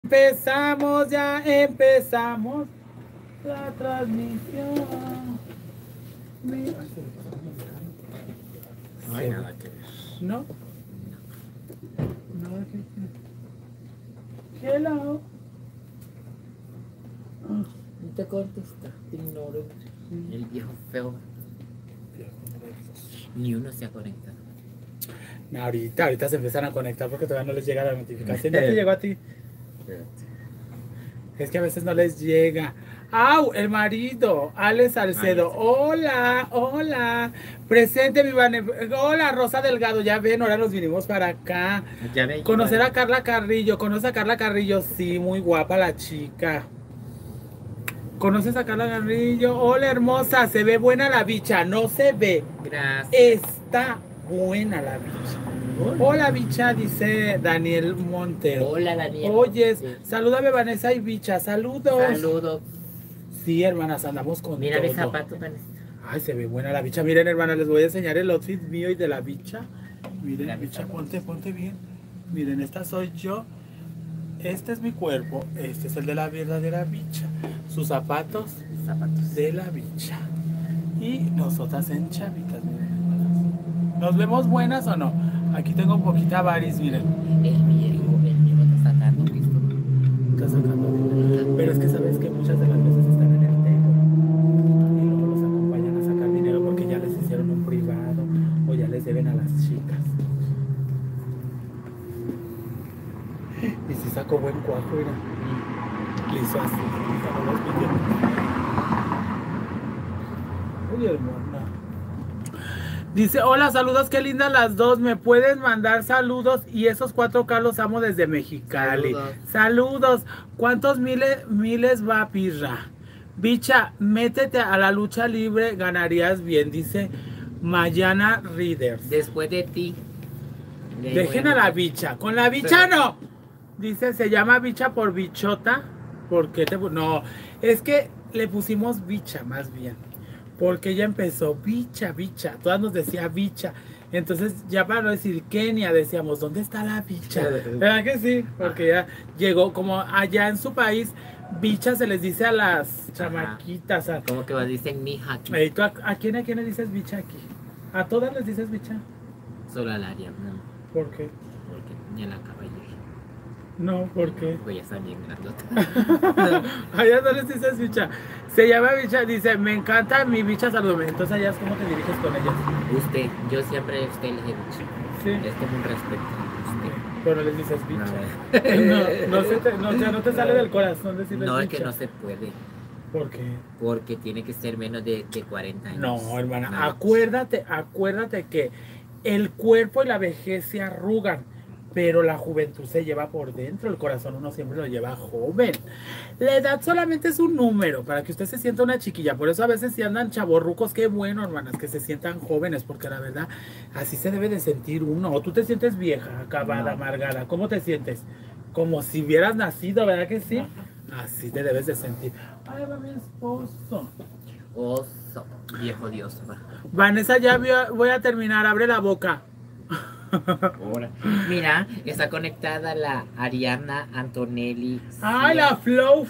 Empezamos, ya empezamos la transmisión. No hay nada que ver. ¿No? No, hello. No te contesta, te ignoro. El viejo feo. Ni uno se ha conectado. No, ahorita se empiezan a conectar porque todavía no les llega la notificación. ¿Ya te llegó a ti? Es que a veces no les llega. ¡Au! El marido, Alex Salcedo. Hola, hola. Presente, mi Vane. Hola, Rosa Delgado. Ya ven, ahora nos vinimos para acá. Ya ven. Conocer a Carla Carrillo. ¿Conoce a Carla Carrillo? Sí, muy guapa la chica. ¿Conoces a Carla Carrillo? Hola, hermosa. Se ve buena la bicha. No se ve. Gracias. Está buena la bicha. Hola, bicha, dice Daniel Montero. Hola, Daniel. Oyes, sí. Salúdame, Vanessa y bicha. Saludos. Saludos. Sí, hermanas, andamos con Mira todo. mi zapato, Vanessa. Ay, se ve buena la bicha. Miren, hermanas, les voy a enseñar el outfit mío y de la bicha. Miren, la bicha, ponte bien. Miren, esta soy yo. Este es mi cuerpo. Este es el de la verdadera bicha. Sus zapatos de la bicha. Y nosotras en chavitas, miren, hermanas. ¿Nos vemos buenas o no? Aquí tengo un poquita varis, miren. El viejo está sacando pisto. Está sacando dinero. Pero es que sabes que muchas de las veces están en el tego y luego los acompañan a sacar dinero porque ya les hicieron un privado o ya les deben a las chicas. Y si sacó buen cuajo, mira. Le hizo así. Uy, hermana. Dice, hola, saludos, qué lindas las dos. ¿Me pueden mandar saludos? Y esos 4K los amo desde Mexicali. Saludos. ¿Cuántos miles va, pirra? Bicha, métete a la lucha libre, ganarías bien, dice Mayana Readers. Después de ti. Dejen a la bicha. Con la bicha no. Dice, se llama bicha por bichota. ¿Por qué te...? No, es que le pusimos bicha más bien. Porque ella empezó bicha. Todas nos decía bicha. Entonces, ya para no decir Kenia, decíamos, ¿dónde está la bicha? ¿Verdad que sí? Porque ya llegó, como allá en su país, bicha se les dice a las chamaquitas. ¿Cómo que dicen mija aquí? ¿Tú a quién le dices bicha aquí? ¿A todas les dices bicha? Solo al área, no. ¿Por qué? Porque ni a la caballera. No, ¿por qué? Pues ya están bien grandotas. Allá no les dices bicha. Se llama bicha, dice, me encanta mi bicha, saludame. Entonces allá es como te diriges con ellas. Usted, yo siempre usted le dije bicha. Sí. Es como un respeto. Usted. Pero no les dices bicha. No te sale del corazón decirles no, bicha. Es que no se puede. ¿Por qué? Porque tiene que ser menos de 40 años. No, hermana, no. Acuérdate que el cuerpo y la vejez se arrugan, pero la juventud se lleva por dentro, el corazón uno siempre lo lleva joven. La edad solamente es un número, para que usted se sienta una chiquilla. Por eso a veces si andan chavorrucos, qué bueno, hermanas, que se sientan jóvenes, porque la verdad, así se debe de sentir uno. O tú te sientes vieja, acabada, amargada. ¿Cómo te sientes? Como si hubieras nacido, ¿verdad que sí? Así te debes de sentir. Ay, va mi esposo. Oso, viejo Dios. Vanessa, ya voy a terminar, abre la boca. Ahora. Mira, está conectada la Ariana Antonelli. Ay, la Flow.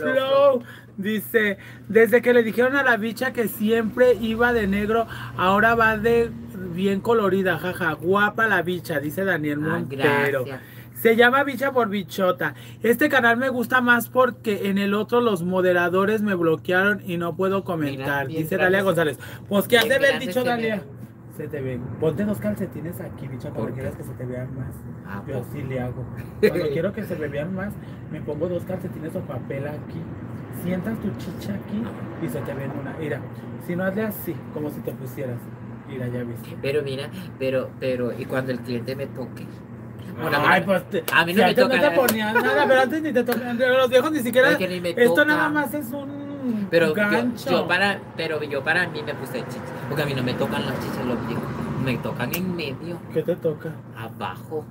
Dice, desde que le dijeron a la bicha que siempre iba de negro, ahora va de bien colorida, jaja, guapa la bicha, dice Daniel Montero. Gracias. Se llama bicha por bichota. Este canal me gusta más porque en el otro los moderadores me bloquearon y no puedo comentar. Mira, dice Dalia González. Pues, ¿qué has de ver dicho, Dalia? Se te ve. Ponte dos calcetines aquí, bicha, cuando quieras que se te vean más. Yo así le hago. Cuando quiero que se me vean más, me pongo dos calcetines o papel aquí. Sientas tu chicha aquí y se te ven una. Mira, si no hazle así, como si te pusieras. Mira, ya viste. Pero mira, pero, y cuando el cliente me toque. Bueno, ay, pues a mí no me toca. No te ponían nada, pero antes ni te tocan. Los viejos ni siquiera. Es que ni me esto toca. Nada más es un. Pero gancho. yo para mí me puse chicha. Porque a mí no me tocan las chichas los viejos. Me tocan en medio. ¿Qué te toca? Abajo.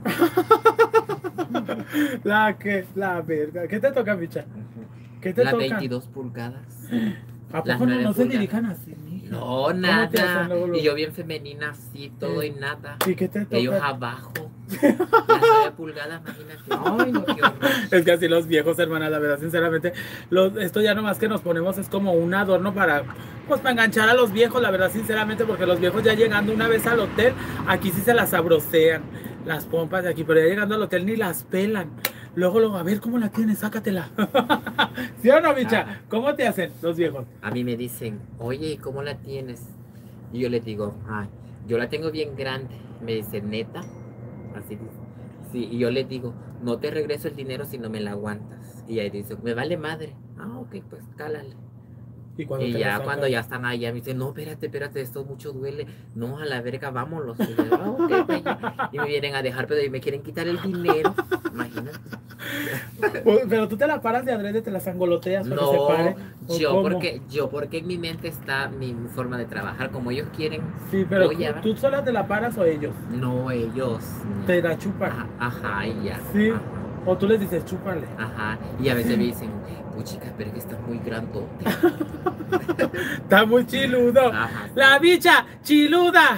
La verga. ¿Qué te toca, bicha? ¿Qué te Las toca? 22 pulgadas. ¿A poco no se dirijan así, mija? No, nada. Y yo bien femenina así, todo y nada. ¿Y qué te toca? Ellos abajo. Las 9 pulgadas, imagínate. Ay, no, qué horror. Es que así los viejos, hermana, la verdad, sinceramente, esto ya nomás que nos ponemos es como un adorno para, pues, para enganchar a los viejos, la verdad, sinceramente, porque los viejos ya llegando una vez al hotel, aquí sí se las sabrosean, las pompas de aquí, pero ya llegando al hotel ni las pelan. Luego, a ver, ¿cómo la tienes? Sácatela. ¿Sí o no, bicha? Ah. ¿Cómo te hacen los viejos? A mí me dicen, oye, ¿cómo la tienes? Y yo les digo, ay, yo la tengo bien grande. Me dice, neta. Así dice. Sí, y yo les digo, no te regreso el dinero si no me la aguantas. Y ahí dice, me vale madre. Ah, ok, pues cálale. Cuando Y te ya la cuando sacan? ya están allá, me dicen, no, espérate, esto mucho duele. No, a la verga, vámonos. Y, yo, "Ah, ok, pues ya". Y me vienen a dejar, pero y me quieren quitar el dinero. Imagínate. Pero tú te la paras de adrede, te la sangoloteas para que se No, pare. ¿O yo cómo? porque en mi mente está mi forma de trabajar. Como ellos quieren, Sí, pero voy a... ¿tú sola te la paras o ellos? No, ellos. Te la chupan. Ajá, y ya. Sí. Ajá, O tú les dices, chúpale. ajá. Y a veces me dicen, puchica, pero es que estás muy grandote. Está muy chiludo. Ajá. La bicha, chiluda.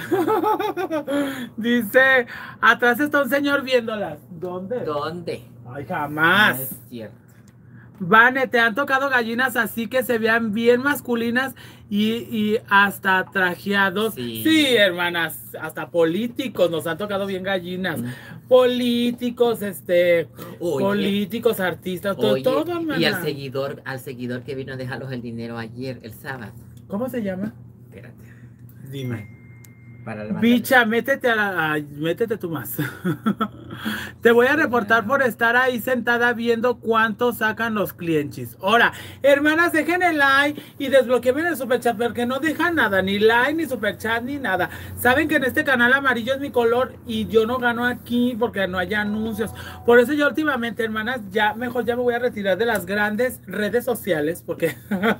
Dice, atrás está un señor viéndolas. ¿Dónde? ¿Dónde? Ay, No jamás. es cierto. Vane, te han tocado gallinas así que se vean bien masculinas y hasta trajeados. Sí. Sí, hermanas, hasta políticos nos han tocado bien gallinas. Mm. Políticos, Oye. políticos, artistas, todo, Oye, todo, hermana. y al seguidor que vino a dejarlos el dinero ayer, el sábado. ¿Cómo se llama? Espérate. Dime. Para levantar- Bicha, métete métete tú más. Te voy a reportar por estar ahí sentada viendo cuánto sacan los clientes. Ahora, hermanas, dejen el like y desbloqueen el superchat porque no dejan nada, ni like, ni superchat, ni nada. Saben que en este canal amarillo es mi color y yo no gano aquí porque no hay anuncios. Por eso yo últimamente, hermanas, mejor ya me voy a retirar de las grandes redes sociales porque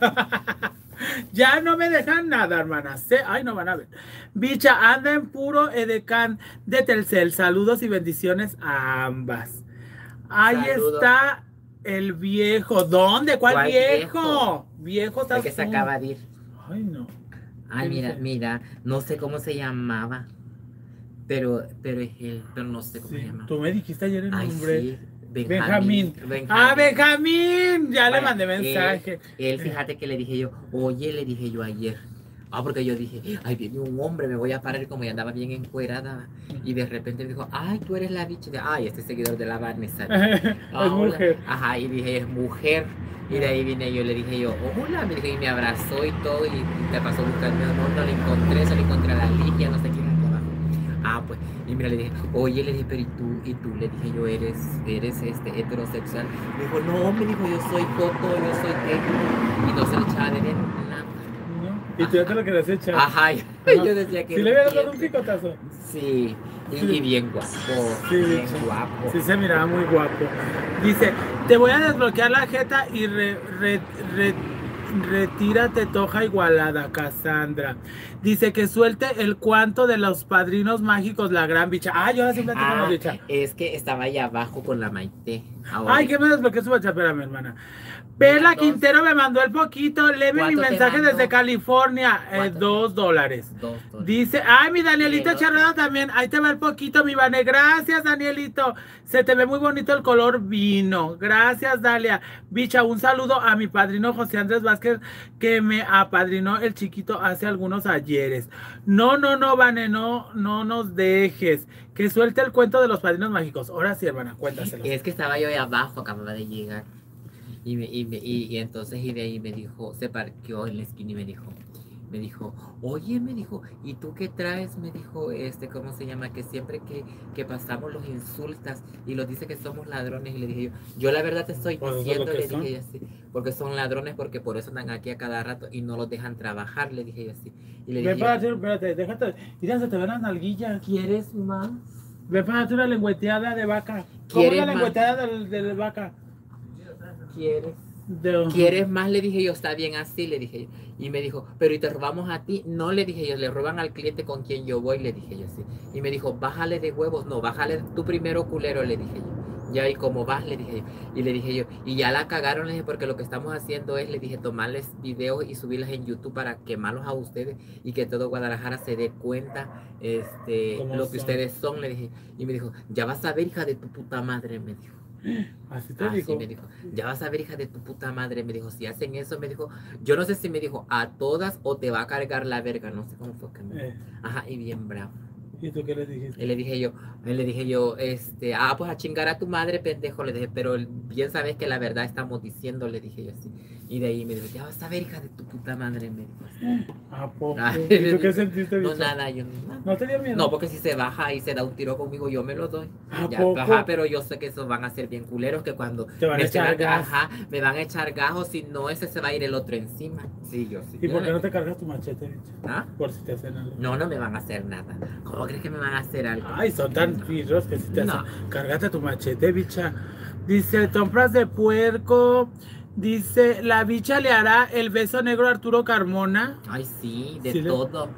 ya no me dejan nada, hermanas. Ay, no van a ver. Bicha, anda en puro edecán de Telcel. Saludos y bendiciones a ambas. Ahí Saludos. está el viejo. ¿Dónde? ¿Cuál ¿Cuál viejo? Viejo está El que se acaba de ir. Ay, no. Ay, ¿Qué mira, dice? mira, no sé cómo se llamaba, pero es él, pero no sé cómo se Sí, llamaba. tú me dijiste ayer el Ay, nombre. sí, Benjamín. Ah, Benjamín. Ya le Bueno, mandé mensaje. Él, fíjate que le dije yo, oye, le dije yo ayer. Ah, porque yo dije, ay, viene un hombre, me voy a parar, y como ya andaba bien encuerada. Y de repente me dijo, ay, tú eres la bicha. Ay, este seguidor de la Vanessa. Es Hola. mujer. Ajá, y dije, es mujer. Y de ahí vine yo, le dije yo, hola, me dijo, y me abrazó y todo, y te pasó a buscar, no lo encontré, solo encontré a la Ligia, no sé quién es abajo. Ah, pues, y mira, le dije, oye, le dije, pero ¿y tú? Le dije yo, ¿eres heterosexual? Me dijo, no, me dijo, yo soy joto, yo soy gay. Y no se le echaba de ver nada. ¿No? Y tú ya te lo querías echar. Ajá, yo decía que... ¿Sí le habías dado un picotazo? Sí, y bien guapo, Sí, bien sí. guapo. Sí, se miraba muy guapo. Dice, te voy a desbloquear la jeta y retírate, toja igualada, Cassandra. Dice que suelte el cuanto de los padrinos mágicos, la gran bicha. Ah, yo ahora sí platico con la bicha. Es que estaba allá abajo con la Maite. Ahora. Ay, que me desbloqueé su WhatsApp, espérame, hermana. Perla Quintero me mandó el poquito. Léeme mi ¿Cuánto te mensaje mandó? desde California. $2. $2. Dice, ay, mi Danielito Bien, Charrada también. Ahí te va el poquito, mi Vane. Gracias, Danielito. Se te ve muy bonito el color vino. Gracias, Dalia. Bicha, un saludo a mi padrino José Andrés Vázquez, que me apadrinó el chiquito hace algunos ayeres. No, Vane, no nos dejes. Que suelte el cuento de los padrinos mágicos. Ahora sí, hermana, cuéntaselo. Es que estaba yo ahí abajo, acababa de llegar. Y entonces y de ahí me dijo, se parqueó en la esquina y me dijo, oye, me dijo, ¿y tú qué traes? Me dijo, ¿cómo se llama? Que siempre que pasamos los insultas y los dice que somos ladrones. Y le dije yo la verdad te estoy Pues diciendo, eso es le lo que dije yo así, porque son ladrones, porque por eso están aquí a cada rato y no los dejan trabajar, le dije yo así. Y le dije Ven para hacer, espérate, déjate. Mira, se te ven las nalguillas. ¿quieres más? Ven para hacer una lengüeteada de vaca. ¿Cómo es ¿Quieres la más? lengüeteada de vaca? ¿Quieres más? Le dije yo, está bien así, le dije yo. Y me dijo, pero ¿y te robamos a ti? No, le dije yo, le roban al cliente con quien yo voy, le dije yo así. Y me dijo, bájale de huevos. No, bájale tú primero, culero, le dije yo. Ya, ¿y cómo vas? Le dije yo. Y le dije yo, y ya la cagaron, le dije, porque lo que estamos haciendo es, le dije, tomarles videos y subirlos en YouTube para quemarlos a ustedes y que todo Guadalajara se dé cuenta ¿Cómo lo que son? ustedes son, le dije. Y me dijo, ya vas a ver, hija de tu puta madre, me dijo. Así te Así dijo. me dijo, ya vas a ver, hija de tu puta madre, me dijo, si hacen eso, me dijo, yo no sé si me dijo a todas o te va a cargar la verga, no sé cómo fue que me dijo. Ajá, y bien bravo. ¿Y tú qué le dijiste? Y le dije yo, pues a chingar a tu madre, pendejo, le dije, pero bien sabes que la verdad estamos diciendo, le dije yo así. Y de ahí me dijo, ya vas a ver, hija de tu puta madre, me dijo así. ¿A poco? Ay, ¿Y tú qué sentiste, No, bicho? nada, yo nada. ¿No te dio miedo? No, porque si se baja y se da un tiro conmigo, yo me lo doy. ¿A Ya, poco? ajá, pero yo sé que esos van a ser bien culeros, que cuando Te van a echar gas. ajá, me van a echar gas, o si no, ese se va a ir el otro encima. Sí, yo sí. ¿Y yo por qué no le- te cargas tu machete, bicho? ¿Ah? Por si te hacen algo. No, no me van a hacer nada. ¿Cómo crees que me van a hacer algo? Ay, son tan firros que si te No. hacen. Cárgate tu machete, bicha. Dice, compras de puerco. Dice, la bicha le hará el beso negro a Arturo Carmona. Ay, sí, de Sí le- todo.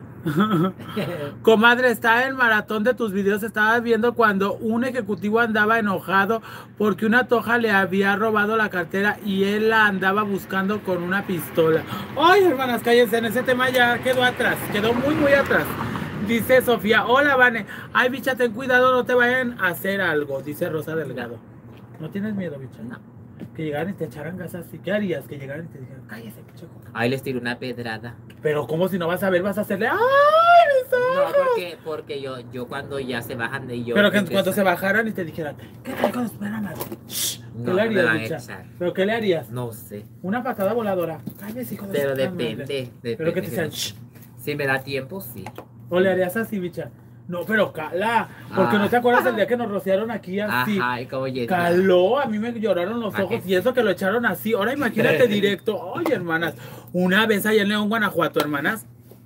Comadre, está el maratón de tus videos. Estaba viendo cuando un ejecutivo andaba enojado porque una toja le había robado la cartera y él la andaba buscando con una pistola. Ay, hermanas, cállense, en ese tema ya quedó atrás, quedó muy, muy atrás. Dice Sofía, hola, Vane. Ay, bicha, ten cuidado, no te vayan a hacer algo. Dice Rosa Delgado. ¿No tienes miedo, bicha? No. Que llegaran y te echaran gas así. ¿Qué harías? Que llegaran y te dijeran, cállese, bicho. Ahí les tiro una pedrada. Pero como si no vas a ver, vas a hacerle, ¡ay, mis No, ojos! porque yo cuando ya se bajan de yo. Pero que empiezo- cuando se bajaran y te dijeran, ¿qué tal con espérame? Shh, ¿qué No, le me van a harías, bicha? echar. ¿Pero qué le harías? No sé. Una patada voladora. Cállese, hijo de Pero su puta depende. madre. depende Pero que te que sean, no- shh. Si me da tiempo, sí. O le harías así, bicha. No, pero cala. Porque Ah. no te acuerdas el día que nos rociaron aquí así. Ajá, y como llegué. Caló, a mí me lloraron los ¿Pa' ojos qué? y eso que lo echaron así. Ahora imagínate directo. Oye, hermanas, una vez allá en León, Guanajuato, hermanas,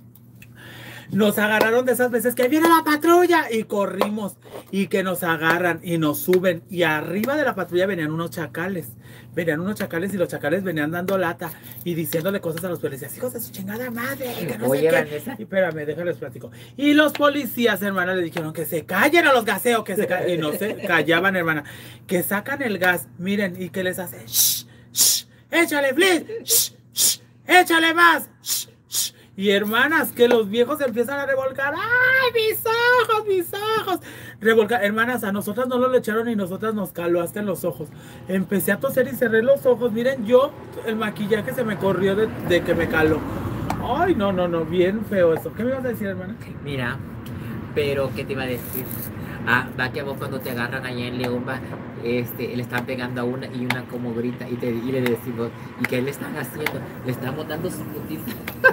nos agarraron de esas veces que viene la patrulla y corrimos y que nos agarran y nos suben y arriba de la patrulla venían unos chacales. Venían unos chacales y los chacales venían dando lata y diciéndole cosas a los policías. Hijos de su chingada madre, que no Oye, sé qué. Vanessa. Y espérame, déjales platico. Y los policías, hermana, le dijeron que se callen a los gaseos, que se callen. Y no se callaban, hermana. Que sacan el gas, miren, y que les hace, shh, shh, échale, Blitz, shh, shh, échale más, shh, shh. Y hermanas, que los viejos empiezan a revolcar. ¡Ay, mis ojos, mis ojos! Revolcar. Hermanas, a nosotras no lo le echaron y nosotras nos caló hasta en los ojos. Empecé a toser y cerré los ojos. Miren, yo, el maquillaje se me corrió de que me caló. Ay, no, no, no, bien feo eso. ¿Qué me ibas a decir, hermana? Mira, pero ¿qué te iba a decir? Ah, va que a vos cuando te agarran allá en León, va, le están pegando a una y una como grita y le decimos, ¿y qué le están haciendo? Le estamos dando su putiza.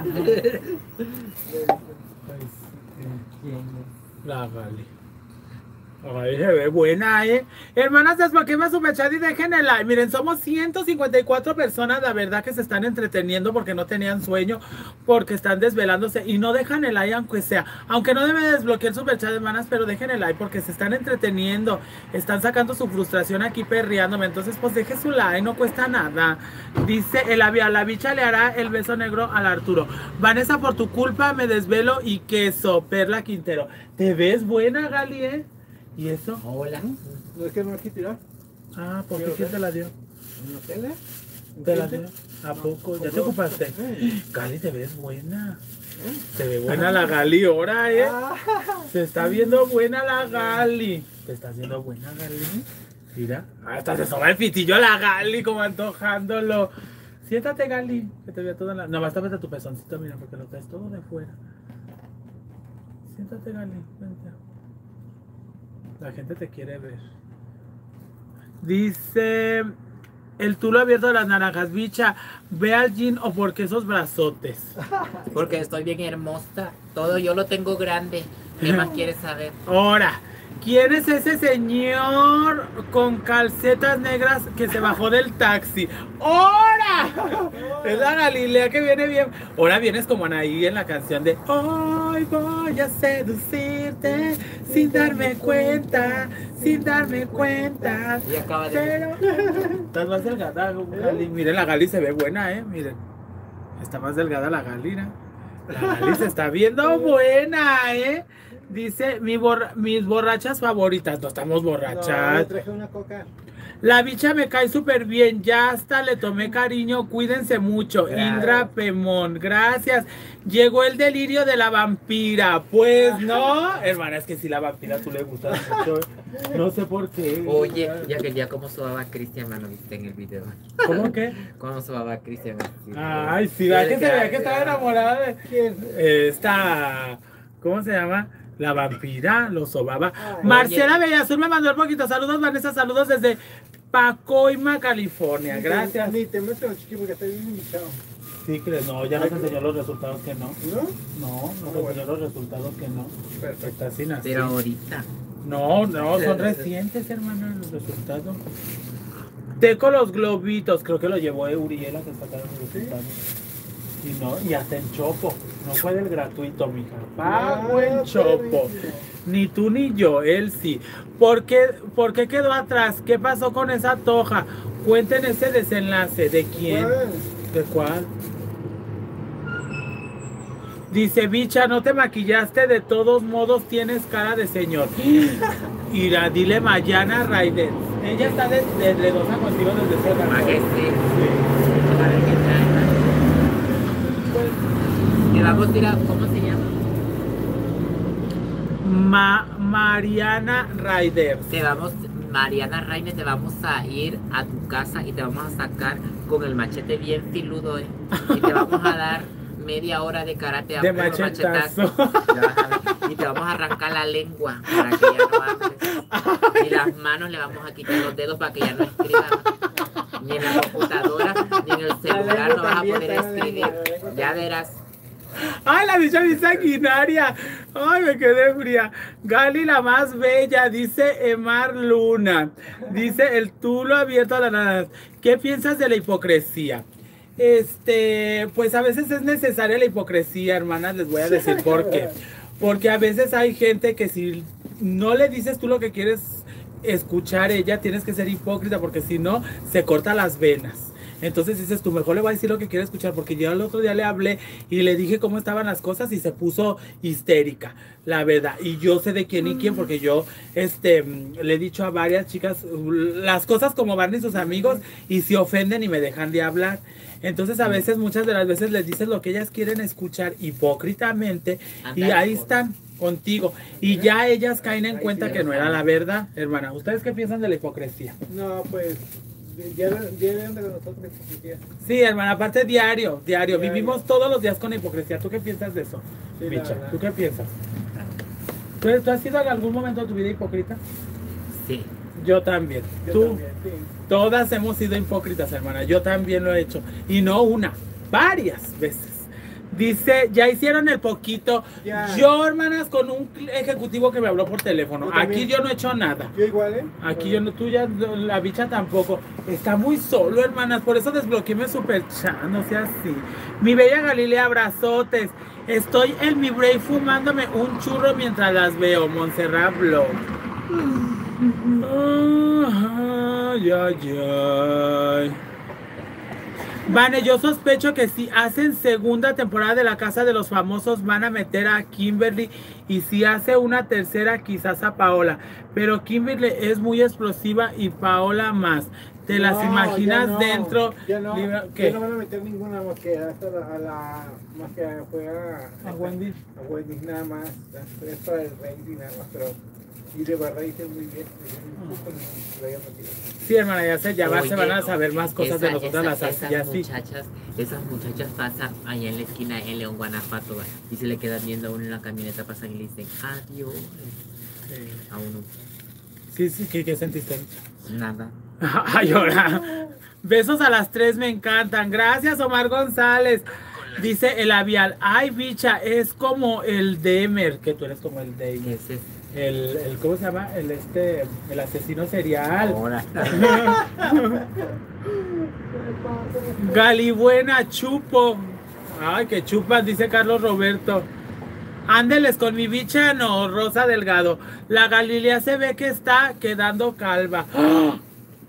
La Gali. Ay, se ve buena, Hermanas, desbloqueen su chat y dejen el like. Miren, somos 154 personas, la verdad, que se están entreteniendo porque no tenían sueño, porque están desvelándose y no dejan el like, aunque sea. Aunque no deben desbloquear su chat, hermanas, pero dejen el like porque se están entreteniendo. Están sacando su frustración aquí perreándome. Entonces, pues deje su like, no cuesta nada. Dice el a la bicha le hará el beso negro al Arturo. Vanessa, por tu culpa me desvelo y queso. Perla Quintero. ¿Te ves buena, Gali, ¿Y eso? Hola. ¿No es que no hay que tirar? Ah, ¿por qué ¿Quiero quién ver? te la dio? ¿En la tele? ¿Te la dio? ¿A poco? ¿Ya te ocupaste? Gali, te ves buena. Se ve buena la Gali ahora, Se está viendo buena la Gali. ¿Te estás viendo buena, Gali? Mira. Hasta se soba el pitillo a la Gali, como antojándolo. Siéntate, Gali, que te vea toda la... No, basta vete a tu pezoncito, mira, porque lo traes todo de fuera. Siéntate, Gali, vente. La gente te quiere ver. Dice... El tulo abierto de las naranjas, bicha. Ve al gym o porque esos brazotes. Porque estoy bien hermosa. Todo yo lo tengo grande. ¿Qué más quieres saber? Ahora, ¿quién es ese señor con calcetas negras que se bajó del taxi? ¡Ahora! Es la Galilea que viene bien. Ahora vienes como Anaí en la canción de hoy voy a seducirte sin darme cuenta, sin darme cuenta. Y acaba de... Pero estás más delgada, Gali. Miren, la Gali se ve buena, miren. Está más delgada la Gali, ¿no? La Gali se está viendo buena, Dice, mis borrachas favoritas. No estamos No, borrachas. le traje una coca. La bicha me cae súper bien, ya hasta le tomé cariño, cuídense mucho. Gracias. Indra Pemón, gracias. Llegó el delirio de la vampira, pues no. Hermana, es que si la vampira tú le gustas mucho, no sé por qué. Oye, ya que ya cómo sobaba Cristian, mano, viste en el video. ¿Cómo que? Cómo sobaba Cristian. Ay, sí, va que se veía que estaba enamorada de ¿Quién? esta, ¿cómo se llama? La vampira, lo sobaba. Ay. Marcela Bellazul me mandó un poquito. Saludos, Vanessa, saludos desde Pacoima, California. Gracias. Ni te metas los chiquis porque está bien invitado. Sí, que no, ya nos enseñó los resultados que no. ¿No? No, nos enseñó los resultados que no. Perfecto. Está sin así. Pero ahorita. No, son recientes, hermana, los resultados. Teco los globitos, creo que lo llevó Uriela que sacaron los resultados. Y no, y hasta en Chopo. No fue del gratuito, mija. Pago en Chopo. Ni tú ni yo, él sí. ¿Por qué quedó atrás? ¿Qué pasó con esa toja? Cuenten ese desenlace. ¿De quién? ¿Cuál? ¿De cuál? Dice, bicha, no te maquillaste, de todos modos tienes cara de señor. Ira, dile Mayana Raiden. Ella está de redosa contigo desde ese rato. ¿Para qué sí? Sí. Para que trae. Pues, Le vamos a ir a, ¿cómo se llama? Mariana Ryder. Te vamos, Mariana Reina, te vamos a ir a tu casa y te vamos a sacar con el machete bien filudo, y te vamos a dar media hora de karate a De puro machetazo. Y te vamos a arrancar la lengua para que ya no hables. Y las manos le vamos a quitar los dedos para que ya no escriba. Ni en la computadora, ni en el celular no vas a poder escribir. Ya verás. ¡Ay, la bicha bien sanguinaria! ¡Ay, me quedé fría! Gali, la más bella, dice Emar Luna. Dice el tulo abierto a la nada. ¿Qué piensas de la hipocresía? Pues a veces es necesaria la hipocresía, hermanas, les voy a decir por qué. Porque a veces hay gente que si no le dices tú lo que quieres escuchar ella, tienes que ser hipócrita, porque si no, se corta las venas. Entonces dices, tú mejor le voy a decir lo que quiere escuchar, porque yo el otro día le hablé y le dije cómo estaban las cosas y se puso histérica, la verdad. Y yo sé de quién y quién, porque yo le he dicho a varias chicas las cosas como van y sus amigos y se ofenden y me dejan de hablar. Entonces a veces, muchas de las veces les dices lo que ellas quieren escuchar hipócritamente y ahí están contigo. Y ya ellas caen en cuenta que no era la verdad, hermana. ¿Ustedes qué piensan de la hipocresía? No, pues, diario anda con nosotros hipocresía. Sí, hermana, aparte diario. Vivimos todos los días con hipocresía. ¿Tú qué piensas de eso, Sí, la bicha? verdad. ¿Tú qué piensas? ¿Tú has sido en algún momento de tu vida hipócrita? Sí. Yo también. Yo Tú, también, sí. todas hemos sido hipócritas, hermana. Yo también lo he hecho. Y no una, varias veces. Dice, ya hicieron el poquito. Ya. Yo, hermanas, con un ejecutivo que me habló por teléfono. Yo también. Aquí yo no he hecho nada. Yo igual, ¿eh? Aquí yo no, tú ya, la bicha tampoco. Está muy solo, hermanas. Por eso desbloqueé mi super chat. No sea así. Mi bella Galilea, abrazotes. Estoy en mi break fumándome un churro mientras las veo. Montserrat Blog. Ay, ay, ay. Vane, yo sospecho que si hacen segunda temporada de La Casa de los Famosos van a meter a Kimberly, y si hace una tercera quizás a Paola, pero Kimberly es muy explosiva y Paola más. ¿Te las No, imaginas ya no, dentro? Ya no, ¿Qué? ya no van a meter ninguna más que hasta más que fue A Wendy. A Wendy nada más. Es para el rating nada más, pero y de verdad hice muy bien. Lo había metido. Sí, hermana, ya se Oye, van a saber más cosas de nosotras las esas así. esas muchachas pasan allá en la esquina en León, Guanajuato, ¿va? Y se le quedan viendo a uno en la camioneta, pasan y le dicen adiós a uno. Sí, sí, ¿qué sentiste? Nada. Ay, ahora. Besos a las 3, me encantan. Gracias, Omar González. Dice el labial. Ay, bicha, es como el Demer, que tú eres como el Demer. Ese es. El ¿cómo se llama? El asesino serial. Ahora. Galibuena, chupo. Ay, que chupas, dice Carlos Roberto. Ándeles con mi bicha, no, Rosa Delgado. La Galilea se ve que está quedando calva. ¡Ah!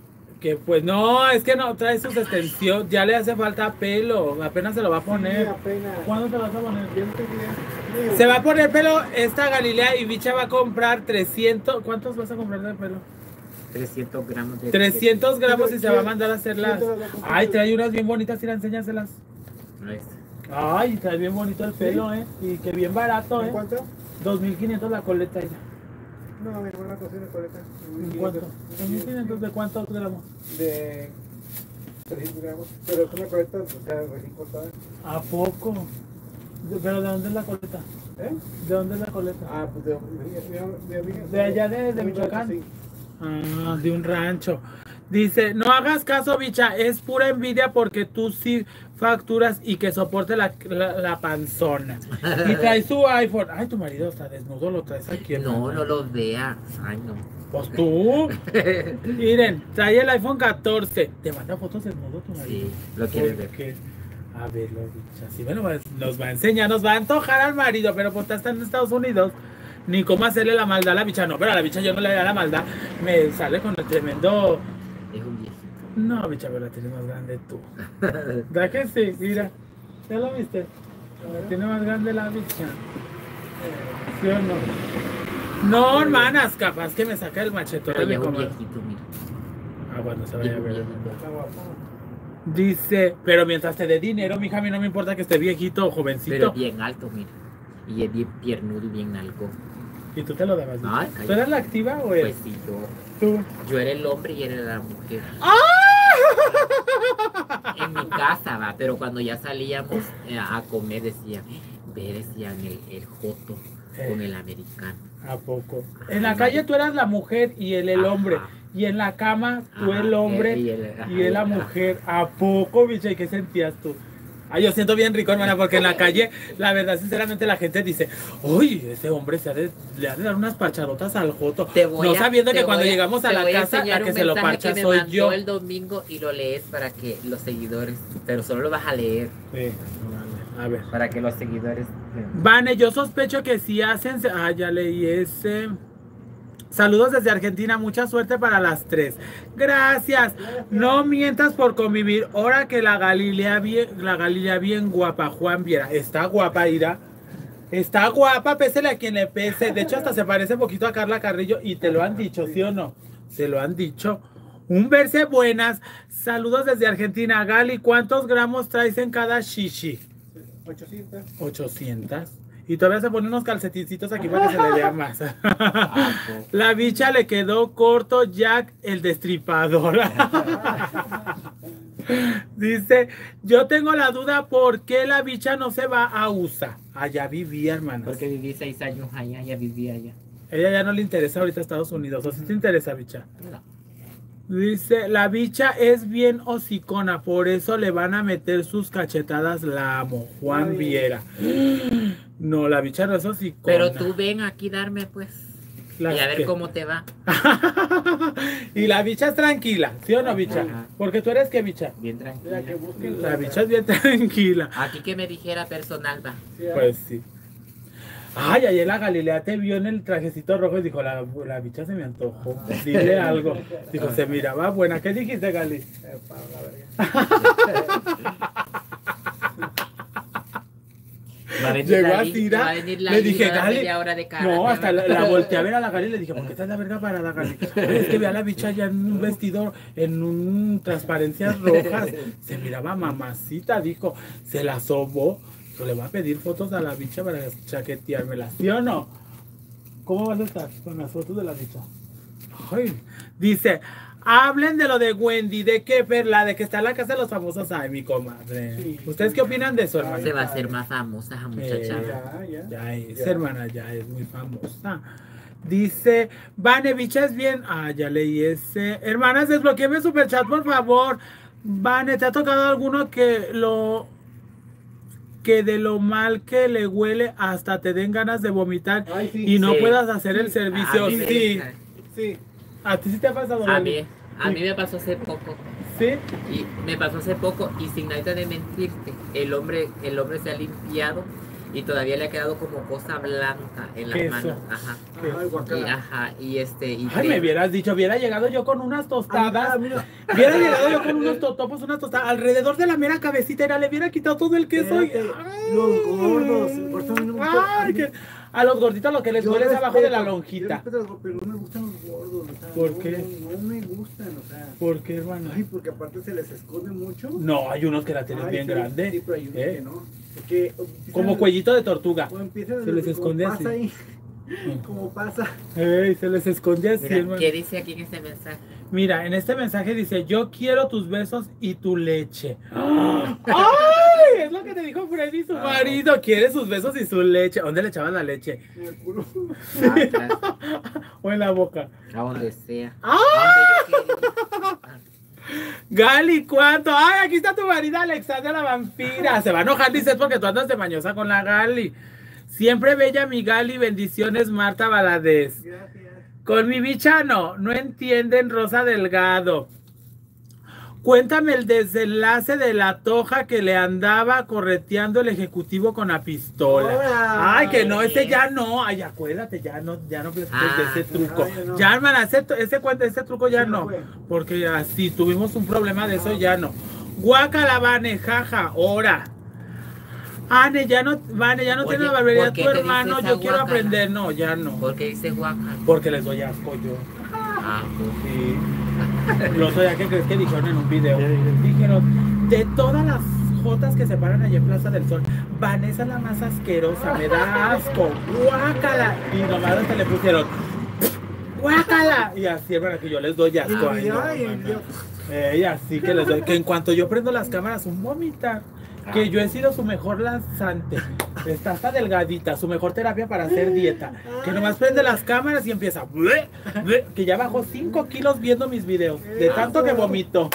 Que pues no, es que no trae sus extensiones, ya le hace falta pelo, apenas se lo va a poner. Sí, apenas. ¿Cuándo te lo vas a poner? Yo no tengo idea. Se va a poner pelo esta Galilea y Bicha va a comprar 300. ¿Cuántos vas a comprar de pelo? 300 gramos de... 300 gramos y se va a ¿Quién- mandar a hacerlas. quién te las va a comprar? Ay, trae unas bien bonitas, ir a enseñárselas. No es. Ay, trae bien bonito el pelo, y que bien barato, ¿En cuánto? 2.500 la coleta ya. No, mi hermana cocina coleta. ¿En cuánto? 2.500 de cuántos gramos. De 300 gramos. Pero es una coleta, o sea, recién cortada. ¿A poco? ¿Pero de dónde es la coleta? ¿Eh? ¿De dónde es la coleta? Ah, pues de amiga. ¿De allá de Michoacán? Sí. Ah, de un rancho. Dice, no hagas caso, Bicha, es pura envidia porque tú sí facturas y que soporte la panzona. Y trae su iPhone. Ay, tu marido está desnudo, lo traes aquí. No, hermana. no lo veas. Ay, no. Pues tú. Miren, trae el iPhone 14. ¿Te manda fotos desnudo tu marido? Sí, lo quieres ¿Por ver. qué? A verlo, Bicha. Sí, bueno, nos va a enseñar, nos va a antojar al marido, pero pues está en Estados Unidos. Ni cómo hacerle la maldad a la Bicha. No, pero a la Bicha yo no le haría la maldad. Me sale con el tremendo... Es un viejito. No, Bicha, pero la tienes más grande tú. ¿Da que sí? Mira. ¿Ya lo viste? La tiene más grande la Bicha. ¿Sí o no? No, hermanas, capaz que me saca el machetón Pero de ya mi es un comadre. viejito, mira. Ah, cuando se Ya vaya es a un ver. viejito. Está guapo. Dice, pero mientras te dé dinero, mija, a mí no me importa que esté viejito o Pero jovencito. es bien alto, mira. Y es bien piernudo y bien algo. Y tú te lo dabas. Bicha. Ay, ¿Tú eres la activa o Pues él? sí, Tú. yo era el hombre y él era la mujer. ¡Ah! En mi casa, va, pero cuando ya salíamos a comer decían, ve, decían el joto con el americano. ¿A poco? En la calle tú eras la mujer y él el Ajá. hombre. Y en la cama tú Ajá, el hombre y y él- él la ajá. mujer. ¿A poco, bicha? ¿Y qué sentías tú? Ay, yo siento bien rico, hermana, porque en la calle, la verdad, sinceramente, la gente dice, uy, ese hombre le ha de dar unas parchadotas al joto. No sabiendo que cuando llegamos a la casa, la que se lo parcha soy yo. el domingo y lo lees para que los seguidores, pero solo lo vas a leer Sí, vale, a ver. para que los seguidores... Vane, yo sospecho que si hacen... Ah, ya leí ese. Saludos desde Argentina, mucha suerte para las 3. Gracias. No mientas por convivir. Ahora que la Galilea bien guapa, Juan Viera. Está guapa, Ira. Está guapa, pésele a quien le pese. De hecho, hasta se parece un poquito a Carla Carrillo y te lo han dicho, ¿sí o no? Se lo han dicho. Un verse buenas. Saludos desde Argentina. Gali, ¿cuántos gramos traes en cada shishi? 800. 800. Y todavía se pone unos calcetincitos aquí para que se le vea más. La Bicha le quedó corto Jack el destripador. Dice, yo tengo la duda por qué la Bicha no se va a USA. Allá vivía, hermanas. Porque viví 6 años allá, ya vivía allá. Ella ya no le interesa ahorita Estados Unidos. ¿O sí te interesa, Bicha? No. Dice, la Bicha es bien hocicona, por eso le van a meter sus cachetadas, la amo. Juan Ay. Viera. No, la Bicha no es hocicona. Pero tú ven aquí darme pues Las y a ver que- cómo te va. Y la Bicha es tranquila, ¿sí o no, Bicha? Ajá. Porque tú eres que, Bicha. Bien Mira, tranquila. que busquen La Bicha es bien tranquila. Aquí que me dijera personal va. Pues sí. Ay, ayer la Galilea te vio en el trajecito rojo y dijo, la Bicha se me antojó. Dile algo. Dijo, se miraba buena. ¿Qué dijiste, Gali? Para la verga. Va a venir Llegó la a Liz, Tira, va a venir la le Liz, dije, va a dar Gali. media hora de karate, No, hasta va. la volteé a ver a la Gali y le dije, ¿por qué estás la verga parada, Gali? Es que ve a la Bicha ya en un vestido, en un transparencias rojas. Se miraba mamacita, dijo, se la sobó. Yo le voy a pedir fotos a la Bicha para chaqueteármela, ¿sí o no? ¿Cómo vas a estar con las fotos de la Bicha? Ay, dice, hablen de lo de Wendy, ¿de qué, Perla? De que está en la casa de los famosos. Ay, mi comadre. Sí. ¿Ustedes qué opinan de eso, hermano? Se va a hacer más famosa esa muchacha. Ya. Ya, hermana, ya es muy famosa. Dice, Vane, Bicha es bien. Ah, ya leí ese. Hermanas, desbloqueame superchat, por favor. Vane, ¿te ha tocado alguno que de lo mal que le huele hasta te den ganas de vomitar Ay, sí. y no Sí. puedas hacer el servicio? A mí, Sí. Sí. ¿A ti sí te ha pasado? a Gali? mí me pasó hace poco. ¿Sí? Y me pasó hace poco y sin nada de mentirte, el hombre se ha limpiado y todavía le ha quedado como cosa blanca en las Queso. manos. Ajá. Ay, Y, guacala. ajá, y Ay, me crema. hubieras dicho, hubiera llegado yo con unas tostadas. Ah, mira. Hubiera llegado yo con unos totopos, unas tostadas, alrededor de la mera cabecita, era, le hubiera quitado todo el queso. Y... Espérate, los gordos, por eso a mí no me gusta. Ay, que... A los gorditos lo que les Yo duele es abajo de la respeto, lonjita. yo respeto a los gordos, pero no me gustan los gordos. O sea, ¿Por no, qué? No me gustan, o sea. ¿Por qué, hermano? Ay, porque aparte se les esconde mucho. No, hay unos que la tienen Ay, bien sí, grande. Sí, pero hay unos ¿eh? que no. Porque Como cuellito de tortuga. O empieza Se les esconde como pasa así. ahí. Como pasa. Ey, se les esconde así, Mira, hermano. ¿qué dice aquí en este mensaje? Mira, en este mensaje dice, yo quiero tus besos y tu leche. ¡Ay! Es lo que te dijo Freddy, su marido. Quiere sus besos y su leche. ¿Dónde le echaban la leche? En el culo. Ah, claro, ¿O en la boca? a donde sea. ¡Ah! A donde yo quiera. Gali, ¿cuánto? ¡Ay, aquí está tu marido Alexandra la vampira! Se va a enojar, dices, porque tú andas de mañosa con la Gali. Siempre bella mi Gali, bendiciones Marta Valadez. Gracias. Con mi bicha no entienden Rosa Delgado. Cuéntame el desenlace de la toja que le andaba correteando el ejecutivo con la pistola. Hola. Ay, que no, ese ya no. Ay, acuérdate, ya no platiques de ese truco. ay, no. Ya, hermana, ese truco ya Sí, no no. fue. Porque así tuvimos un problema de eso, ya no. Guácala, Vane, jaja, ora. Vane, ya no Oye, tiene la barbería ¿por qué tu te hermano, dices yo esa quiero guácala? aprender. No, ya no. ¿Por qué dice guaca? Porque les doy asco yo. Ah, pues. Sí. Lo soy, ¿a qué crees que dijeron en un video? Dijeron, de todas las jotas que se paran allá en Plaza del Sol, Vanessa es la más asquerosa, me da asco, guácala. Y nomás hasta le pusieron, guácala. Y así, hermano, que yo les doy asco. Ay, no, Ay, hermana. Dios. Así que les doy, que en cuanto yo prendo las cámaras, un vomitar. Que yo he sido su mejor lanzante. Está hasta delgadita, su mejor terapia para hacer dieta. Que nomás prende las cámaras y empieza. "Bleh, bleh", que ya bajó 5 kilos viendo mis videos. De tanto que vomito.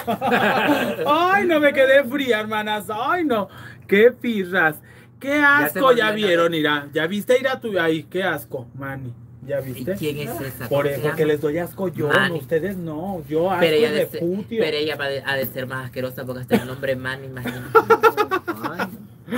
Ay, no me quedé fría, hermanas. Ay, no. Qué pirras. Qué se asco, volvió ya a vieron, Ira. Ya viste, Ira, tú. Ay, qué asco, Manny. ¿Ya ¿Y viste? quién es esa? Por ¿Cómo se eso que llama? les doy asco yo, Manny. no, ustedes no. Yo asco Pero ella, de de putio. pero ella ha de ser más asquerosa porque hasta el nombre man, imagínate. Ay,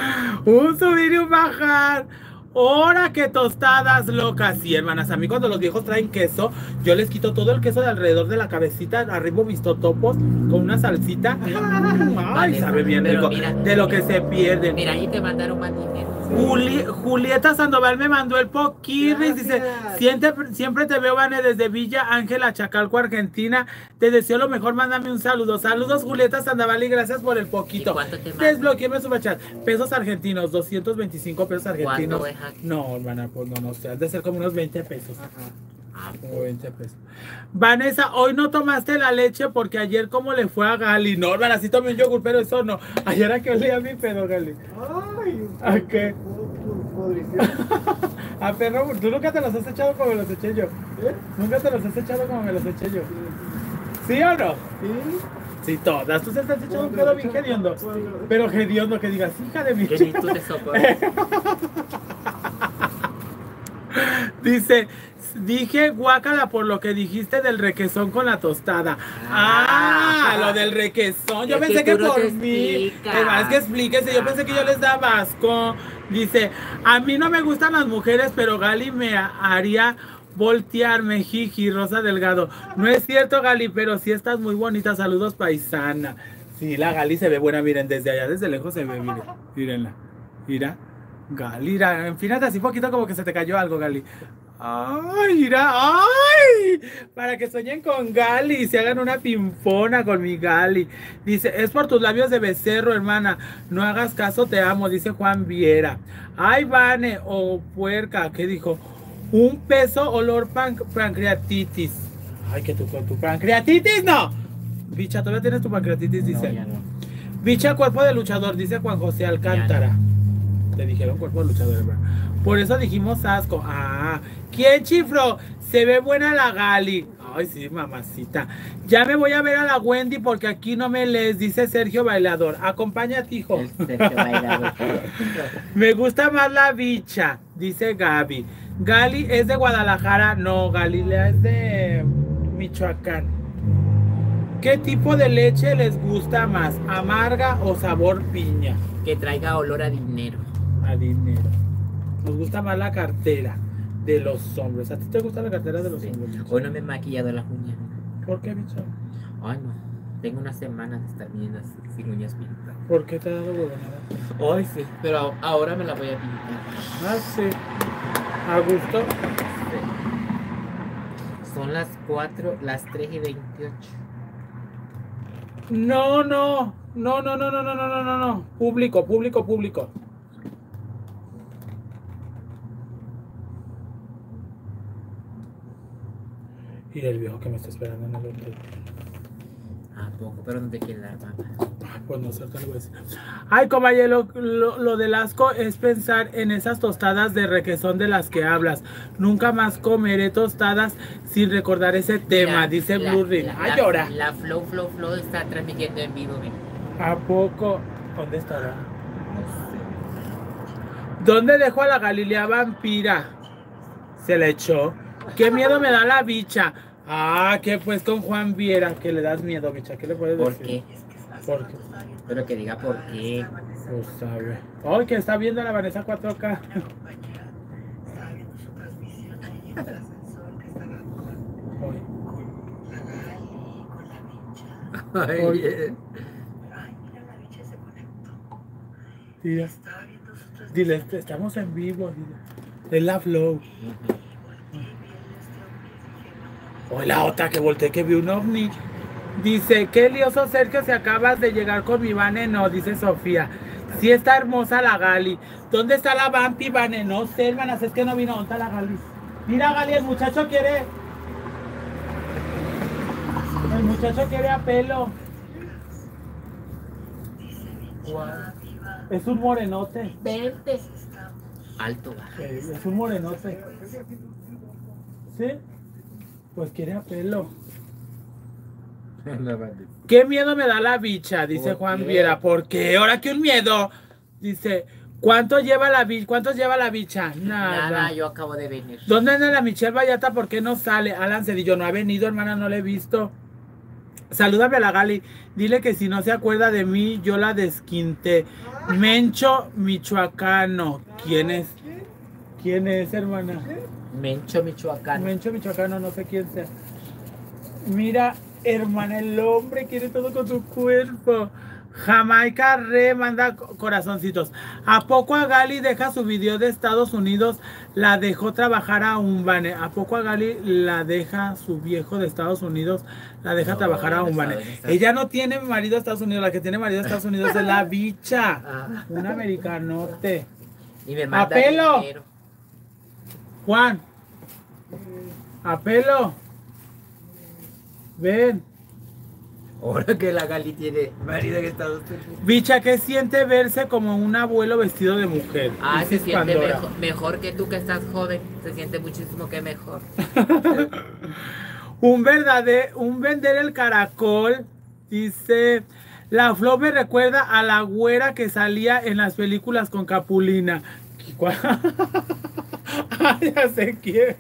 Un subir y un bajar. Ahora que tostadas locas. Sí, hermanas, a mí cuando los viejos traen queso, yo les quito todo el queso de alrededor de la cabecita, arriba mis totopos con una salsita. Ay, Vale, sabe bien pero rico. mira, De lo que se pierden. mira, ahí te mandaron más dinero. Julieta Sandoval me mandó el poquirris, dice, siempre te veo, Vane, desde Villa Ángela, Chacalco, Argentina, te deseo lo mejor, mándame un saludo. Saludos, Julieta Sandoval, y gracias por el poquito. ¿Y cuánto te manda? Desbloqueame su chat. Pesos argentinos, 225 pesos argentinos. ¿Cuánto es aquí? No, hermana, pues no sé, han de ser como unos 20 pesos. Ah, Como 20 pesos. Vanessa, hoy no tomaste la leche porque ayer como le fue a Gali. No, hermana, sí tomé un yogur, pero eso no. Ayer a que olía mi pedo, Gali. Ay, ¿A qué? podrición. A perro, tú nunca te los has echado como me los eché yo. Nunca te los has echado como me los eché yo. ¿Sí o no? Sí, todas. Tú se te has echado un pedo bien hediondo. Pero hediondo que digas, hija de mi que ni tú te soportas. Dice, dije guácala por lo que dijiste del requesón con la tostada. Lo del requesón. Yo Es pensé que que tú no por te mí. explicas. Además que explíquese. Yo pensé que yo les daba asco. Dice, a mí no me gustan las mujeres, pero Gali me haría voltearme, jiji, Rosa Delgado. No es cierto, Gali, pero sí estás muy bonita. Saludos, paisana. Sí, la Gali se ve buena. Miren, desde allá, desde lejos se ve. Miren, mírenla. Mira. Gali, mira, enfínate así poquito como que se te cayó algo, Gali. Ay, mira, ay, para que sueñen con Gali y se hagan una pimpona con mi Gali. Dice, es por tus labios de becerro, hermana. No hagas caso, te amo, dice Juan Viera. Ay, Vane, o puerca, ¿qué dijo? Un peso olor pancreatitis. Ay, que tú con tu pancreatitis, no. Bicha, todavía tienes tu pancreatitis, dice. No, ya no. Bicha, cuerpo de luchador, dice Juan José Alcántara. Te dijeron cuerpo de luchador, hermano. Por eso dijimos asco. ¿Quién chifró? Se ve buena la Gali. Ay, sí, mamacita. Ya me voy a ver a la Wendy porque aquí no me lees, dice Sergio Bailador. Acompaña a ti, hijo. El Sergio Bailador. Me gusta más la bicha, dice Gaby. Gali es de Guadalajara. No, Galilea es de Michoacán. ¿Qué tipo de leche les gusta más? ¿Amarga o sabor piña? Que traiga olor a dinero. A dinero. Nos gusta más la cartera de los hombres. ¿A ti te gusta la cartera de los Sí. hombres? Hoy no me he maquillado las uñas. ¿Por qué, bicho? Ay, no. Tengo una semana de estar bien sin uñas pintadas. ¿Por qué te ha dado huevonada? Ay, sí. Pero ahora me la voy a pintar. Ah, sí. A gusto. Son las 4, las 3:28. No, no. No, no, no, no, no, no, no, no, no. Público, público, público. Y el viejo que me está esperando en el hotel. ¿A poco? Pero no te quiere dar, mamá. Pues no sé, te lo voy a decir. Ay, compañero, lo del asco es pensar en esas tostadas de requesón de las que hablas. Nunca más comeré tostadas sin recordar ese tema, Mira, dice Blue Ring. Ay, la, llora. la Flow está transmitiendo en vivo, ven. ¿A poco? ¿Dónde estará? No sé. ¿Dónde dejó a la Galilea vampira? Se la echó. ¿Qué miedo me da la bicha? Ah, que pues con Juan Viera, que le das miedo, bicha. ¿Qué le puedes ¿Por decir? qué? ¿Por qué? Pero que diga por qué. Pues sabe. Ay, que está viendo la Vanessa 4K. Ay. Ay, Dile, dile, estamos en vivo. Dile. Es la Flow. O la otra que volteé que vi un ovni. Dice, qué lioso Sergio si acabas de llegar con mi Vane. No, dice Sofía. Sí está hermosa la Gali. ¿Dónde está la Vampi Vane? No sé, hermanas, es que no vino. ¿Dónde está la Gali? Mira, Gali, el muchacho quiere. El muchacho quiere a pelo. Es un morenote. vente. Alto, bajo. Es un morenote. ¿Sí? Pues quiere a pelo. ¿Qué miedo me da la bicha? Dice ¿Por Juan qué? Viera. ¿Por qué? ¿Ahora qué un miedo? Dice, ¿cuántos lleva la bicha? Nada. Nada, yo acabo de venir. ¿Dónde anda la Michelle Vallata? ¿Por qué no sale? Alan Cedillo no ha venido, hermana, no la he visto. Salúdame a la Gali. Dile que si no se acuerda de mí, yo la desquinté. Mencho Michoacano. ¿Quién es? ¿Quién es, hermana? Mencho, Michoacán. Mencho Michoacano, no sé quién sea. Mira, hermana, el hombre quiere todo con su cuerpo. Jamaica Re manda corazoncitos. ¿A poco a Gali deja su video de Estados Unidos? La dejó trabajar a un Vane. ¿A poco a Gali la deja su viejo de Estados Unidos? La deja No, trabajar a un Vane. Ella no tiene marido de Estados Unidos. La que tiene marido de Estados Unidos es la bicha. Ah. Un americanote. Y me manda ¡Apelo! dinero. Juan. Apelo. Ven. Ahora que la Gali tiene marido en Estados Unidos. Bicha, ¿qué siente verse como un abuelo vestido de mujer? Ah, se Dice siente Pandora. mejor que tú que estás joven. Se siente muchísimo que mejor. Un vender el caracol. Dice, la Flo me recuerda a la güera que salía en las películas con Capulina. ¿Cuál? Ya sé quién.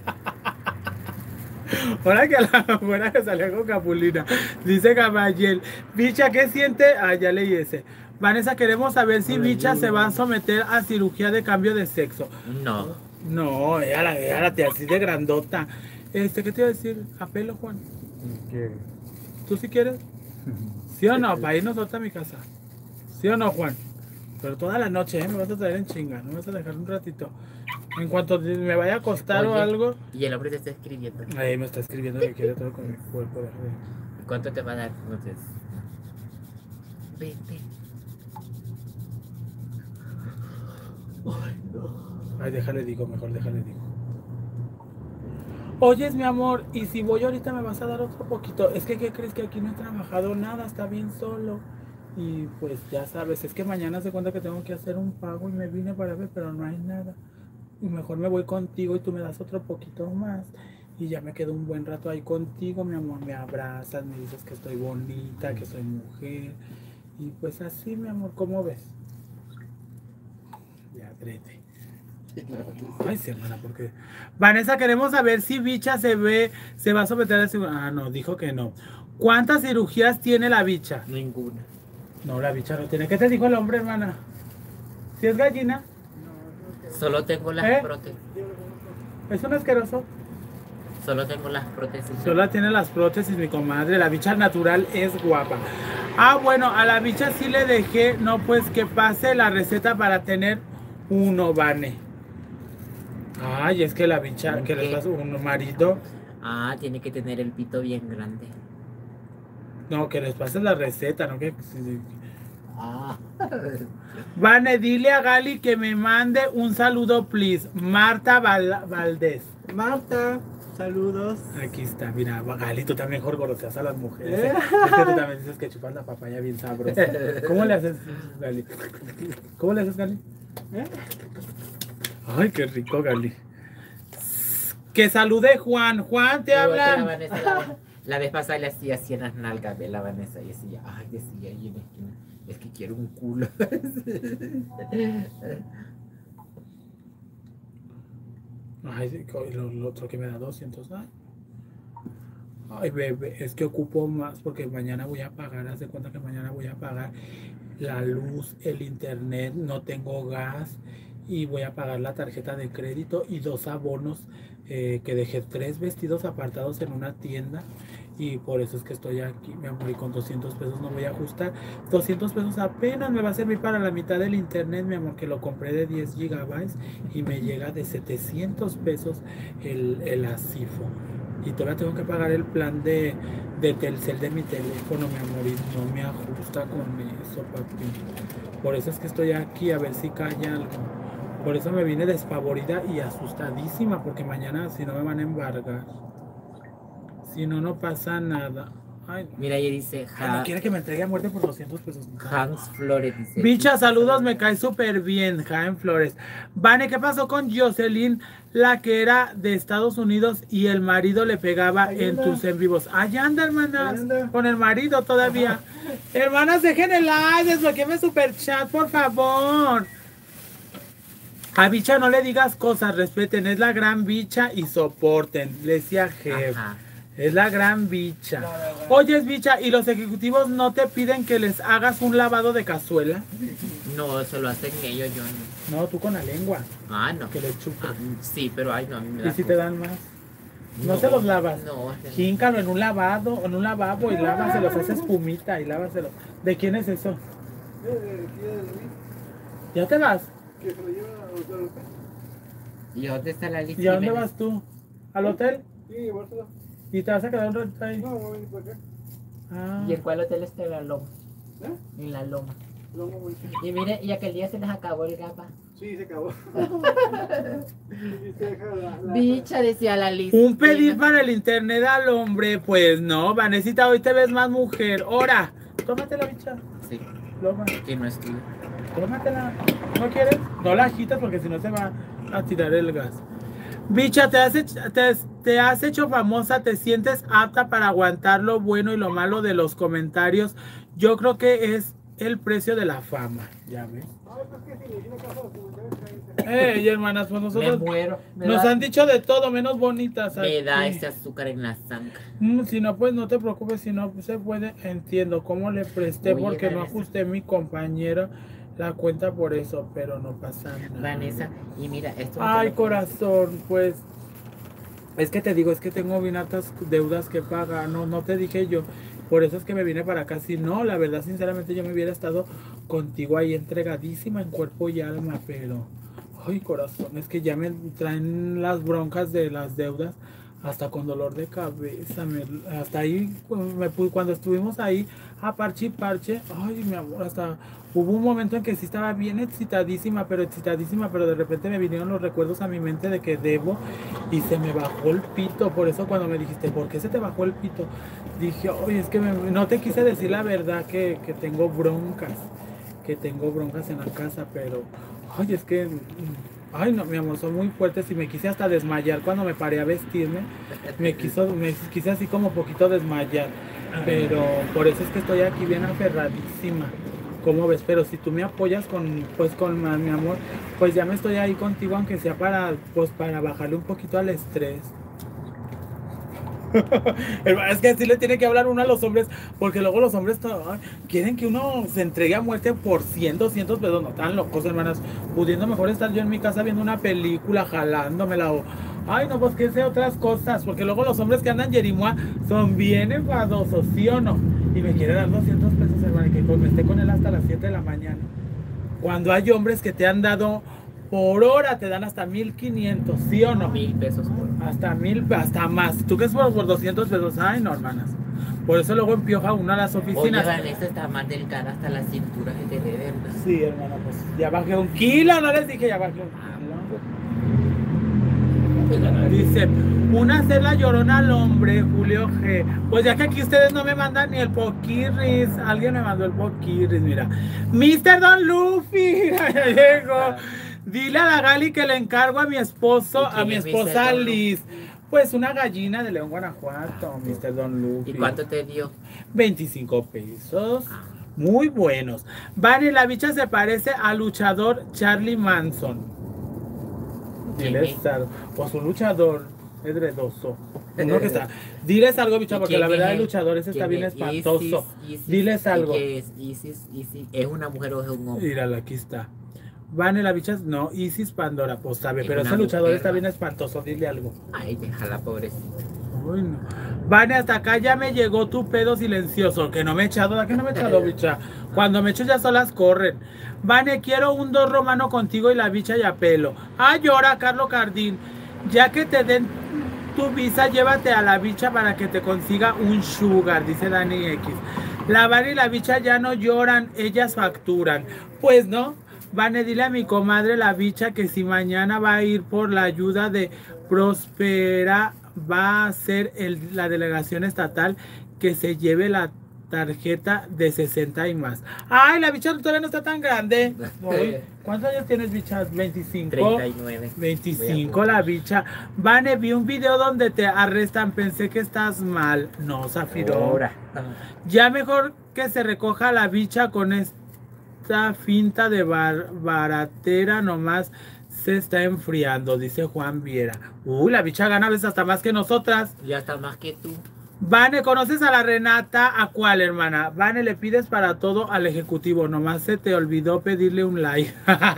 Ahora que la güera que salía con Capulina. Dice Gabayel. Bicha, ¿qué siente? Ah, ya leí ese. Vanessa, queremos saber si Bicha se va a someter a cirugía de cambio de sexo. No. No, ella la tía así de grandota. ¿Qué te iba a decir? ¿A pelo, Juan? ¿Qué? ¿Tú sí quieres? ¿Sí o no? Para irnos nosotros a mi casa. ¿Sí o no, Juan? Pero toda la noche, ¿eh? Me vas a traer en chinga. No me vas a dejar un ratito. En cuanto me vaya a acostar o Oye, algo. Y el hombre te está escribiendo. Ahí me está escribiendo que quiere todo con mi cuerpo. ¿Cuánto te va a dar? Entonces. Vente. Ay, déjale digo, mejor déjale digo. Oyes, mi amor, y si voy ahorita me vas a dar otro poquito. Es que, ¿qué crees? Que aquí no he trabajado nada, está bien solo. Y pues ya sabes, es que mañana se cuenta que tengo que hacer un pago y me vine para ver, pero no hay nada. Y mejor me voy contigo y tú me das otro poquito más. Y ya me quedo un buen rato ahí contigo, mi amor. Me abrazas, me dices que estoy bonita, que soy mujer. Y pues así, mi amor, ¿cómo ves? Ya, trete. Ay, sí, hermana, porque... Vanessa, queremos saber si Bicha se va a someter a cirugía. Ah, no, dijo que no. ¿Cuántas cirugías tiene la bicha? Ninguna. No, la bicha no tiene. ¿Qué te dijo el hombre, hermana? ¿Si es gallina? Solo tengo las ¿Eh? prótesis. Es un asqueroso. Solo tengo las prótesis. Solo tiene las prótesis, mi comadre. La bicha natural es guapa. Ah, bueno, a la bicha sí le dejé, no, pues que pase la receta para tener uno, Vane. Ay, es que la bicha, que le pasa un marido. Ah, tiene que tener el pito bien grande. No, que les pases la receta, ¿no? Que... Ah. Vane, dile a Gali que me mande un saludo, please. Marta Valdés. Marta, saludos. Aquí está, mira, Gali, tú también gorgoroseas a las mujeres. Es que tú también dices que chupas la papaya bien sabrosa. ¿Cómo le haces, Gali? ¿Cómo le haces, Gali? Ay, qué rico, Gali. Que salude Juan. Juan, te hablan. La vez pasada le hacía así en las nalgas de la Vanessa y decía, ay, decía ahí en la esquina, es que quiero un culo. Ay, lo otro que me da 200. Ay, bebé, es que ocupo más porque mañana voy a pagar. Haz de cuenta que mañana voy a pagar la luz, el internet, no tengo gas y voy a pagar la tarjeta de crédito y 2 abonos que dejé 3 vestidos apartados en una tienda y por eso es que estoy aquí, mi amor, y con 200 pesos no voy a ajustar. 200 pesos apenas me va a servir para la mitad del internet, mi amor, que lo compré de 10 gigabytes y me llega de 700 pesos el ASIFO. Y todavía tengo que pagar el plan de Telcel de mi teléfono, mi amor, y no me ajusta con eso, papi. Por eso es que estoy aquí, a ver si cae algo. Por eso me vine despavorida y asustadísima, porque mañana si no me van a embargar. Si no, no pasa nada. Ay, mira, ahí dice, no quiere que me entregue a muerte por 200 pesos. Hans Flores dice. Bicha, saludos, me cae súper bien, Jaén Flores. Vane, ¿qué pasó con Jocelyn, la que era de Estados Unidos y el marido le pegaba en tus en vivos? Allá anda, hermanas, con el marido todavía. Hermanas, dejen el like, desbloqueenme super chat, por favor. A bicha no le digas cosas, respeten, es la gran bicha y soporten, le decía jefe. Es la gran bicha. Oye, bicha, ¿y los ejecutivos no te piden que les hagas un lavado de cazuela? No, eso lo hacen ellos, yo no. No, tú con la lengua. Ah, no. Que le chupes. Sí, pero ay, no, a mí me da ¿Y si te dan más? No, No, se los lavas. no. Jíncalo en un lavado, en un lavabo y lávaselos, hace espumita y lávaselos. ¿De quién es eso? ¿Ya te vas? Que se lo lleva a hotel. ¿Y dónde está la lista? ¿Y a dónde vas tú? ¿Al hotel? Sí, llevárselo. ¿Y te vas a quedar un rato ahí? No, voy a venir por acá. Ah. ¿Y en cuál hotel está? En la Loma. ¿Eh? En la Loma. No, no voy a... Y mire, y aquel día se les acabó el gapa. Sí, se acabó. Bicha, decía la lista. Un pedir para el internet al hombre, pues no, Vanesita, hoy te ves más mujer. Ahora, tómatela, bicha. Sí, Toma, que no estuvo. tómatela. ¿No quieres? No la agitas porque si no se va a tirar el gas. Bicha, te has hecho famosa, te sientes apta para aguantar lo bueno y lo malo de los comentarios. Yo creo que es el precio de la fama, ya ves. Y hermanas, pues nosotros Me muero. nos han dicho de todo, menos bonitas. Me da aquí. este azúcar en la sangre. Si no, pues no te preocupes, si no se puede, entiendo cómo le presté. Oye, porque no Vanessa. ajusté mi compañero la cuenta por eso, pero no pasa nada. Vanessa, y mira, esto. Ay, corazón, pues es que te digo, es que tengo bien altas deudas que pagar, no te dije yo, por eso es que me vine para acá. Si no, la verdad, sinceramente, yo me hubiera estado contigo ahí entregadísima en cuerpo y alma, pero ay, corazón, es que ya me traen las broncas de las deudas hasta con dolor de cabeza. Hasta ahí, cuando estuvimos ahí a parche y parche, ay, mi amor, hasta hubo un momento en que sí estaba bien excitadísima, pero de repente me vinieron los recuerdos a mi mente de que debo y se me bajó el pito. Por eso cuando me dijiste, ¿por qué se te bajó el pito? Dije, oye, es que no te quise decir la verdad que tengo broncas, en la casa, pero, ay, es que... Ay, no, mi amor, son muy fuertes y me quise hasta desmayar cuando me paré a vestirme. Me quise así como poquito desmayar. Pero por eso es que estoy aquí bien aferradísima. ¿Cómo ves? Pero si tú me apoyas con más, mi amor, pues ya me estoy ahí contigo, aunque sea para bajarle un poquito al estrés. Es que así le tiene que hablar uno a los hombres, porque luego los hombres quieren que uno se entregue a muerte por 100, 200 pesos. No tan locos, hermanas. Pudiendo mejor estar yo en mi casa viendo una película, jalándomela o... Ay, no, pues que sé otras cosas, porque luego los hombres que andan yerimoa son bien enfadosos, ¿sí o no? Y me quiere dar 200 pesos, hermana, y que me esté con él hasta las 7 de la mañana. Cuando hay hombres que te han dado por hora, te dan hasta 1500, ¿sí o no? 1000 pesos por hora. Hasta 1000, hasta más. ¿Tú crees por 200 pesos? Ay, no, hermanas. Por eso luego empioja uno a las oficinas. Oye, Vanessa está más delgada hasta la cintura que te ve, ¿verdad? Sí, hermana, pues ya bajé 1 kilo, no les dije, ya bajé 1 kilo. Dice, una hacer la llorona al hombre, Julio G. Pues ya que aquí ustedes no me mandan ni el poquirris. Alguien me mandó el poquirris, mira. Mr. Don Luffy, ya llegó. Dile a la Gali que le encargo a mi esposo, a mi esposa Liz. Pues una gallina de León, Guanajuato, Mr. Don Luffy. ¿Y cuánto te dio? 25 pesos. Muy buenos. Vani, la bicha se parece al luchador Charlie Manson. Diles algo. Pues un luchador edredoso. Uno que está. Diles algo, bicha, porque la verdad el luchador ese está bien espantoso. Diles algo. ¿Qué es Isis? ¿Es una mujer o es un hombre? Mírala, aquí está. Vane, la bicha, no, Isis Pandora, pues sabe, Es pero una ese luchador mujer, está ¿no? bien espantoso, dile algo. Ay, déjala, pobrecita. Uy, no. Vane, hasta acá ya me llegó tu pedo silencioso, que no me he echado, ¿da que no me he echado, bicha? Cuando me echo ya solas corren. Vane, quiero un 2 romano contigo y la bicha ya pelo. Ah, llora, Carlos Cardín. Ya que te den tu visa, llévate a la bicha para que te consiga un sugar, dice Dani X. La Vane y la bicha ya no lloran, ellas facturan. Pues no. Vane, dile a mi comadre la bicha que si mañana va a ir por la ayuda de Prospera, va a ser la delegación estatal que se lleve la tarjeta de 60 y más. Ay, la bicha todavía no está tan grande. Uy, ¿cuántos años tienes, bicha? 25. 39. 25 la bicha. Vane, vi un video donde te arrestan, pensé que estás mal. No, Zafiro. Ahora. Ya mejor que se recoja la bicha con esta finta de baratera, nomás se está enfriando, dice Juan Viera. La bicha gana a veces hasta más que nosotras. Ya está más que tú. Vane, ¿conoces a la Renata? ¿A cuál, hermana? Vane, le pides para todo al ejecutivo, nomás se te olvidó pedirle un like.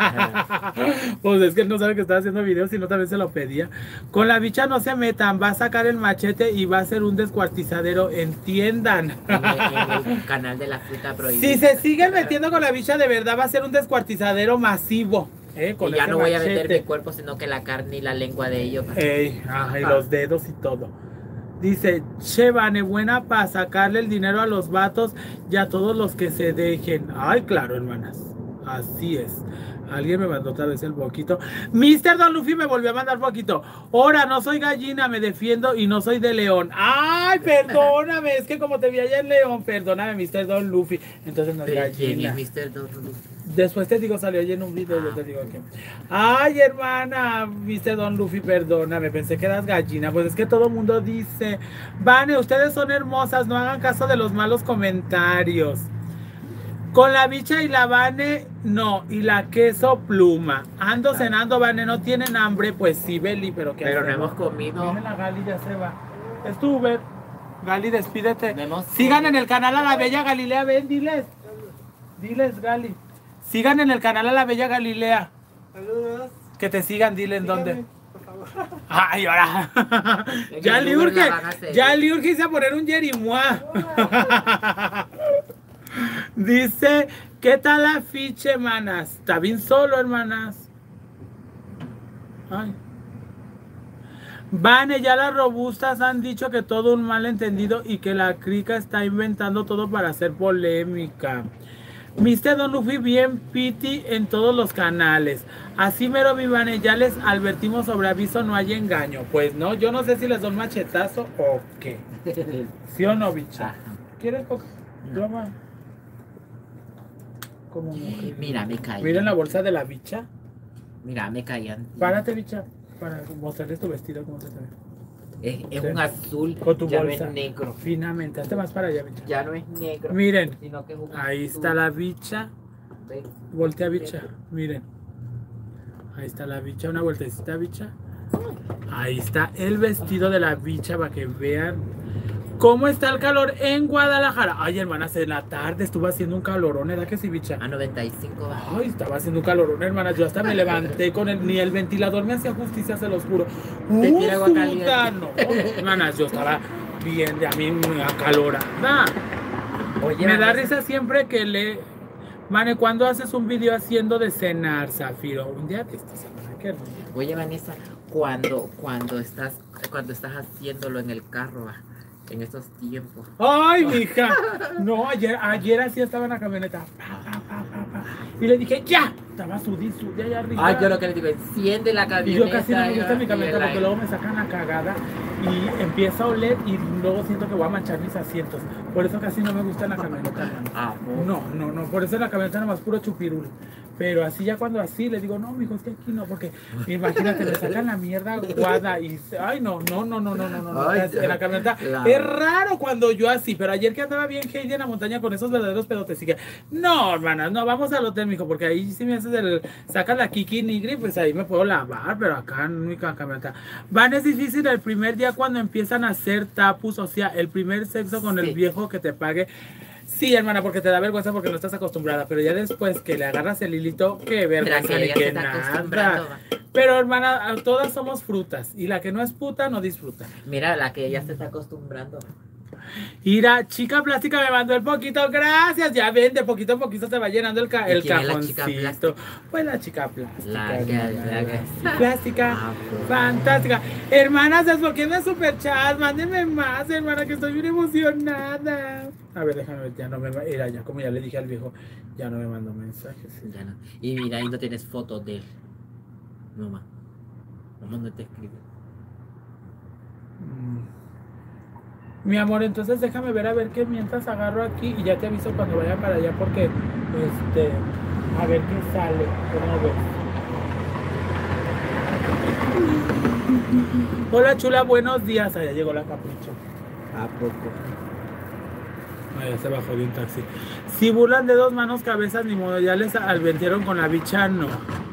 Pues es que él no sabe que está haciendo videos, sino también se lo pedía. Con la bicha no se metan, va a sacar el machete y va a ser un descuartizadero, entiendan. En el canal de la fruta prohibida. Si se siguen metiendo con la bicha, de verdad va a ser un descuartizadero masivo. Con Y ya ese no voy a machete. meter mi cuerpo, sino que la carne y la lengua de ellos. Y los dedos y todo. Dice, che, Vane, buena para sacarle el dinero a los vatos y a todos los que se dejen. Ay, claro, hermanas. Así es. Alguien me mandó otra vez el poquito. Mr. Don Luffy me volvió a mandar poquito. Ahora, no soy gallina, me defiendo y no soy de León. Ay, perdóname. Es que como te vi allá en León, perdóname, Mr. Don Luffy. Entonces no es gallina. ¿Quién es Mr. Don Luffy? Después te digo, salió ayer en un video, yo te digo que... Ay, hermana, Mr. Don Luffy, perdóname, pensé que eras gallina. Pues es que todo el mundo dice, Vane, ustedes son hermosas, no hagan caso de los malos comentarios. Con la bicha y la Vane, no, y la queso pluma. Ando cenando, Vane, ¿no tienen hambre? Pues sí, Beli, pero ¿qué Pero no hacemos? hemos comido. Viene la Gali, ya se va. Es tu Uber. Gali, despídete. No hemos Sigan comido. en el canal a la Bella Galilea, ven, diles. Diles, Gali. Sigan en el canal a la Bella Galilea. Saludos. Que te sigan, dile en dónde. Síganme, por favor. Ay, ahora. En Ya el le Uber urge, la van a hacer. ya le urge irse a poner un yerimoa. Dice, ¿qué tal la ficha, hermanas? Está bien solo, hermanas. Ay. Vane, ya las robustas han dicho que todo un malentendido y que la crica está inventando todo para hacer polémica. Mr. Don Luffy bien piti en todos los canales. Así mero, mi Vane, ya les advertimos sobre aviso, no hay engaño. Pues no, yo no sé si les doy un machetazo o qué. ¿Sí o no, bicha? Ajá. ¿Quieres toma? Como mujer. Mira, me caí. Miren la bolsa de la bicha. Mira, me caían. Párate, bicha, para mostrarles tu vestido, cómo se te ve. Es Sí. un azul, Con tu ya bolsa. no es negro. Finamente, hazte más para allá, bicha. Ya no es negro. Miren, Sino que es un ahí azul. está la bicha. ¿Ves? Voltea, bicha. Miren. Ahí está la bicha. Una vueltecita, bicha. Ahí está el vestido de la bicha para que vean cómo está el calor en Guadalajara. Ay, hermanas, en la tarde estuvo haciendo un calorón, ¿verdad que sí, bicha? A 95 va. Ay, estaba haciendo un calorón, hermanas. Yo hasta me levanté con ni el ventilador me hacía justicia, se los juro. Te quiere agua caliente. No, hermanas, yo estaba bien, de a mí me acalorada. Oye, Me da Vanessa, risa siempre que le... Mane, ¿cuándo haces un video haciendo de cenar, Zafiro? Un día de esta semana, qué rico. Oye, Vanessa, cuando estás haciéndolo en el carro, va, en estos tiempos. Ay, mija. No, ayer así estaba en la camioneta. Pa. Y le dije, ya. Estaba sudí allá arriba. Ay, yo lo que le digo, enciende la Y camioneta. yo casi no me gusta mi camioneta y porque luego me sacan la cagada y empieza a oler y luego siento que voy a manchar mis asientos. Por eso casi no me gusta la camioneta, hermano. Ah, No, por eso en la camioneta nomás puro chupirul. Pero así ya cuando así le digo, no, mijo, es que aquí no, porque imagínate, me sacan la mierda aguada y ay, no. Ay, en la camioneta. claro. Es raro cuando yo así, pero ayer que andaba bien Heidi en la montaña con esos verdaderos pedotes, y que, no, hermanas, no, vamos al hotel, mijo, porque ahí sí me haces sacas la Kiki Nigri, pues ahí me puedo lavar, pero acá en mi camioneta. Van, es difícil el primer día cuando empiezan a hacer tapus, o sea, el primer sexo con el viejo que te pague. Sí, hermana, porque te da vergüenza porque no estás acostumbrada, pero ya después que le agarras el hilito, qué vergüenza ni que nada. Pero, hermana, todas somos frutas y la que no es puta no disfruta. Mira, la que ya se está acostumbrando. Mira, chica plástica me mandó el poquito, gracias. Ya ven, de poquito en poquito se va llenando el ¿Quién es la cajoncito. chica plástica? Pues la chica plástica. La que- Plástica, Ah, pues. fantástica. Hermanas, desbloqueen el superchat, mándenme más, hermana, que estoy bien emocionada. A ver, déjame ver, ya no me era ya como ya le dije al viejo, ya no me mandó mensajes. Ya no. Y mira, ahí no tienes fotos de él. Mamá. Mamá no te escribe. Mi amor, entonces déjame ver a ver qué mientras agarro aquí y ya te aviso cuando vaya para allá porque a ver qué sale, ¿cómo ves? Hola chula, buenos días. Allá llegó la Capricho. ¿A poco? Ya se bajó de un taxi. Si burlan de dos manos, cabezas, ni modo, ya les alventieron con la bicha, no.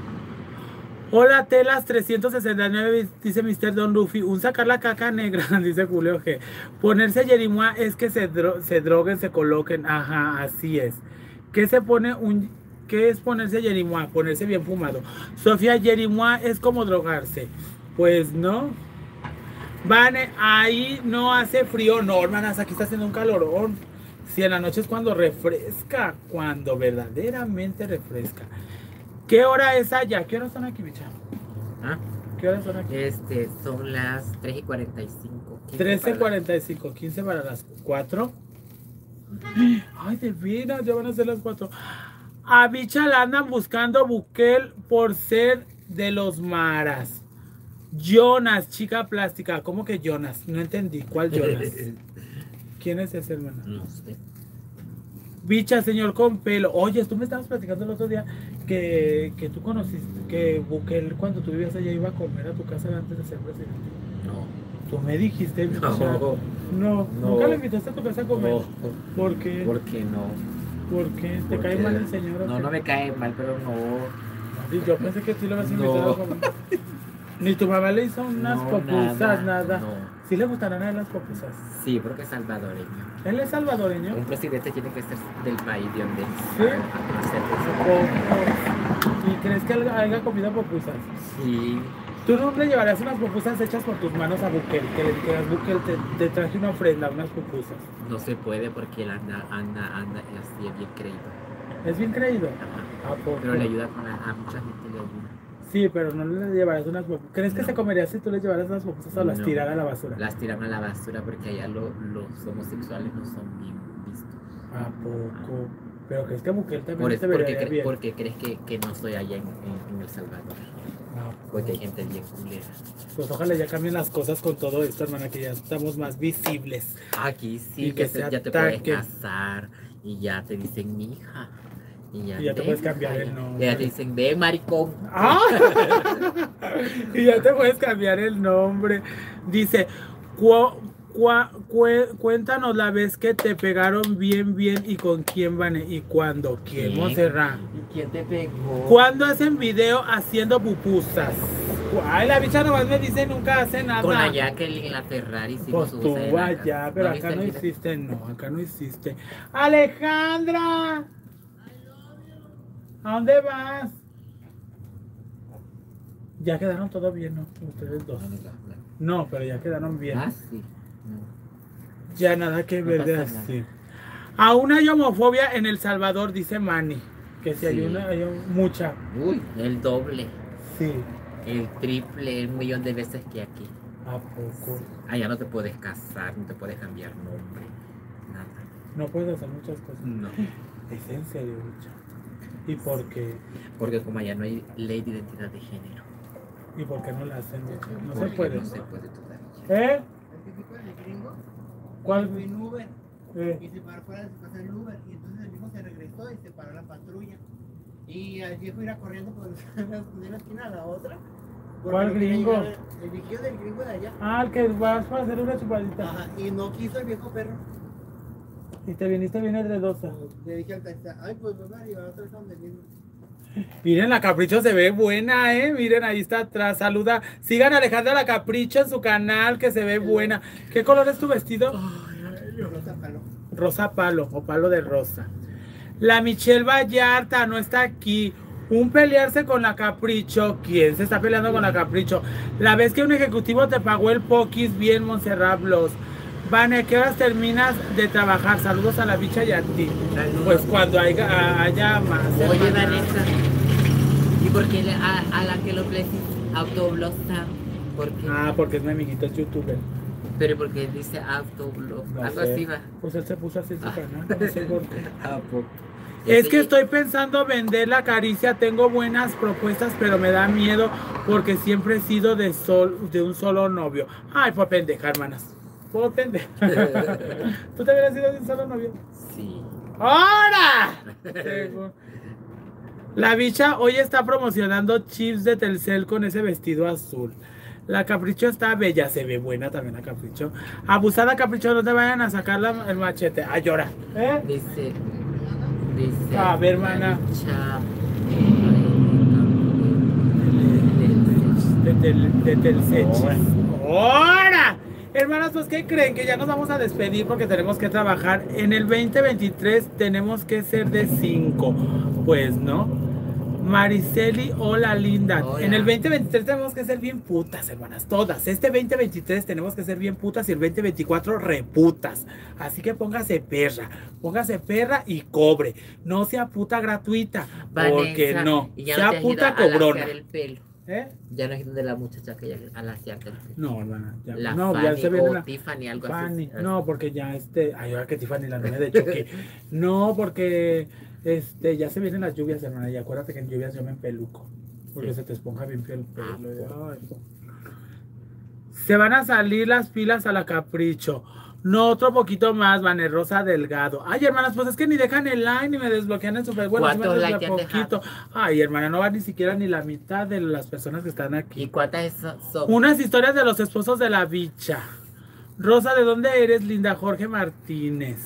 Hola, telas 369, dice Mr. Don Luffy. Un sacar la caca negra, dice Julio G. Ponerse Jerimois es que se droguen, se coloquen. Ajá, así es. ¿Qué es ponerse Jerimois? Ponerse bien fumado. Sofía, Jerimois es como drogarse. Pues no. Vane, ahí no hace frío. No, hermanas, aquí está haciendo un calorón. Si en la noche es cuando refresca, cuando verdaderamente refresca. ¿Qué hora es allá? ¿Qué horas son aquí, bicha? ¿Ah? ¿Qué horas son aquí? Son las 3:45. 13:45, 15 para las 4. Ay, de veras, ya van a ser las 4. A bicha la andan buscando Buquel por ser de los maras. Jonas, chica plástica. ¿Cómo que Jonas? No entendí. ¿Cuál Jonas? ¿Quién es ese, hermano? No sé. Bicha, señor con pelo. Oye, tú me estabas platicando el otro día que tú conociste, que Bukele cuando tú vivías allá iba a comer a tu casa antes de ser presidente. No. Tú me dijiste, bicha. No. No, nunca le invitaste a tu casa a comer. No. ¿Por qué? ¿Por qué no? ¿Por qué? ¿Te cae Porque- mal el señor? o No, qué? no me cae mal, pero no. Y yo pensé que tú le vas a invitar No. a comer. Ni tu mamá le hizo unas No, popusas, nada. No. ¿Sí le gustarán a él las popusas? Sí, porque es salvadoreño. ¿Él es salvadoreño? Un presidente tiene que ser del país de donde ¿Sí? hacer eso. ¿Y crees que haya comido popusas? Sí. ¿Tú no le llevarías unas pupusas hechas por tus manos a Bukele? Que le dijeras, Bukele, te traje una ofrenda, unas pupusas. No se puede porque él anda y así es bien creído. ¿Es bien creído? Ajá. ¿A poco? Pero le ayuda a mucha gente le ayuda. Sí, pero no le llevarías unas pupusas. ¿Crees que No. se comería si tú le llevaras unas pupusas o las No. tirara a la basura? Las tiran a la basura porque allá los homosexuales no son bien vistos. ¿A poco? ¿Pero crees que Bukele también Por te eso, vería bien? porque crees que no soy allá en El Salvador. Ah, Porque hay gente bien culera. pues ojalá ya cambien las cosas con todo esto, hermana, que ya estamos más visibles. Aquí sí, Y que se ya te puedes ataquen. casar y ya te dicen mi hija. Y ya Y ya te ven, puedes cambiar vaya. el nombre. Y ya te dicen, ve maricón. ¡Ah! Y ya te puedes cambiar el nombre. Dice, cuéntanos la vez que te pegaron bien y con quién van y cuándo. ¿Quién, ¿Quién? Monserrat? ¿Y quién te pegó? ¿Cuándo hacen video haciendo pupusas? Ay, la bicha nomás me dice nunca hace nada. Con la Jacqueline, la Ferrari, sí, Pues tú allá, pero acá no hiciste, no, acá no hiciste. Alejandra, ¿a dónde vas? Ya quedaron todo bien, ¿no? Ustedes dos. No, pero ya quedaron bien. Ah, sí. No. Ya nada que No ver de pasa así. Aún hay homofobia en El Salvador, dice Manny. Que si hay Sí. una, hay mucha. Uy, el doble, Sí. el triple, el millón de veces que aquí. ¿A poco? Allá no te puedes casar, no te puedes cambiar nombre, nada. No puedes hacer muchas cosas. No. Es en serio, mucha. ¿Y por qué? Porque como allá no hay ley de identidad de género. ¿Y por qué no la hacen? No se Porque puede. No se puede todavía. ¿Eh? El típico del gringo, ¿Cuál? fue en Uber Eh. y se paró fuera de su casa el Uber y entonces el viejo se regresó y se paró la patrulla y al viejo irá corriendo por de una esquina a la otra. porque ¿Cuál no quería gringo? llegar- El viejillo del gringo de allá. Ah, el que vas para hacer una chupadita. Ajá, y no quiso el viejo perro. Y te viniste bien edredosa. Le dije al taxista, ay pues me va a llevar otra vez a donde mismo. Miren, la Capricho se ve buena, Miren, ahí está atrás. Saluda. Sigan a Alejandra la Capricho en su canal, que se ve buena. ¿Qué color es tu vestido? Rosa Palo. Rosa palo o palo de rosa. La Michelle Vallarta no está aquí. Un pelearse con la Capricho. ¿Quién se está peleando con la Capricho? La vez que un ejecutivo te pagó el poquis bien, Montserrat Blos. Vane, ¿qué horas terminas de trabajar? Saludos a la bicha y a ti. Saludos. Pues cuando haya más. Oye, hermana. Vanessa, ¿y por qué a la que lo places autoblosa? ¿Por qué? Ah, porque es mi amiguito, es youtuber. Pero porque dice autoblog, No algo sé. así va. Pues él se puso así en su Ah. canal. No sé por qué. ¿A poco? Es que Ese- estoy pensando vender la caricia, tengo buenas propuestas, pero me da miedo porque siempre he sido de un solo novio. Ay, fue pendeja, hermanas. Fue pendeja. ¿Tú también has sido de un solo novio? Sí. ¡Ahora! La bicha hoy está promocionando chips de Telcel con ese vestido azul. La Capricho está bella, se ve buena también la Capricho. Abusada Capricho, no te vayan a sacar el machete. A llorar. ¿Eh? Dice. A ver, hermana. Cha- De Telcel. ¡Ahora! Hermanas, pues ¿qué creen? Que ya nos vamos a despedir porque tenemos que trabajar. En el 2023 tenemos que ser de 5. Pues, ¿no? Mariceli, hola linda. Hola. En el 2023 tenemos que ser bien putas, hermanas, todas. Este 2023 tenemos que ser bien putas y el 2024 reputas. Así que póngase perra y cobre. No sea puta gratuita, porque Vanessa, no. y ya Sea te has ido puta a lasear cobrona. el pelo. ¿Eh? Ya no es de la muchacha que ya a lasearte el pelo. No, hermana, ya. La No, Fanny ya se viene o la Tiffany, algo Fanny. así. No, porque ya ay, ahora que Tiffany, la novia de Chucky. No, porque ya se vienen las lluvias, hermana, y acuérdate que en lluvias yo me empeluco. Porque Sí. se te esponja bien feo el Ah, pelo. Ay. Se van a salir las pilas a la Capricho. No, otro poquito más, Vane Rosa Delgado. Ay, hermanas, pues es que ni dejan el like ni me desbloquean el super. Bueno, sí me ¿Cuántos desbloquean likes han poquito. Ay, hermana, no va ni siquiera ni la mitad de las personas que están ¿Y aquí. cuántas son? Unas historias de los esposos de la bicha. Rosa, ¿de dónde eres, linda? Jorge Martínez.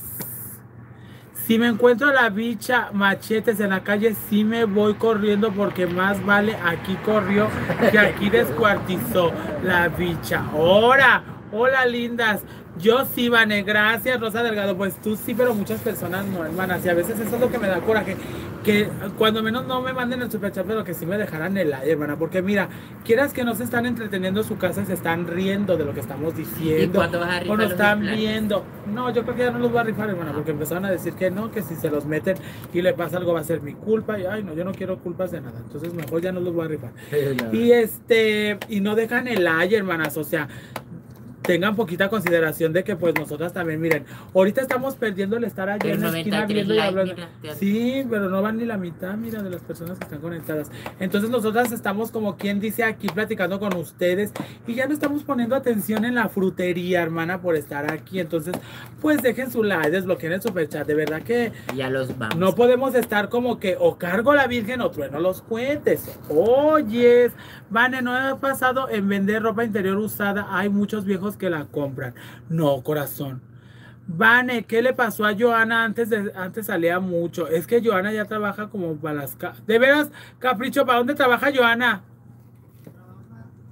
Si me encuentro a la bicha machetes en la calle, sí me voy corriendo porque más vale aquí corrió que aquí descuartizó la bicha. ¡Hora! Hola, lindas. Yo sí, Vane, gracias, Rosa Delgado. Pues tú sí, pero muchas personas no, hermanas. Y a veces eso es lo que me da coraje. Que cuando menos no me manden el superchat, pero que sí me dejaran el like, hermana. Porque mira, quieras que no se están entreteniendo en su casa, se están riendo de lo que estamos diciendo. ¿Y cuándo vas a rifar o nos los están implantes? viendo. No, yo creo que ya no los voy a rifar, hermana. Porque empezaron a decir que no, que si se los meten y le pasa algo va a ser mi culpa. Y ay, no, yo no quiero culpas de nada. Entonces mejor ya no los voy a rifar. Y y no dejan el like, hermanas. O sea, tengan poquita consideración de que pues nosotras también, miren, ahorita estamos perdiendo el estar allá Pero en la esquina 93 viendo y likes, hablando. mira, te- Sí, pero no van ni la mitad, mira, de las personas que están conectadas. Entonces nosotras estamos como quien dice aquí platicando con ustedes y ya no estamos poniendo atención en la frutería, hermana, por estar aquí. Entonces, pues dejen su like, desbloqueen el superchat. De verdad que Ya los vamos. no podemos estar como que o cargo la Virgen o trueno los cohetes. Oyes, Vane, ¿no ha pasado en vender ropa interior usada? Hay muchos viejos que la compran. No, corazón. Vane, ¿qué le pasó a Joana? Antes salía mucho. Es que Joana ya trabaja como para las... De veras, Capricho, ¿para dónde trabaja Joana?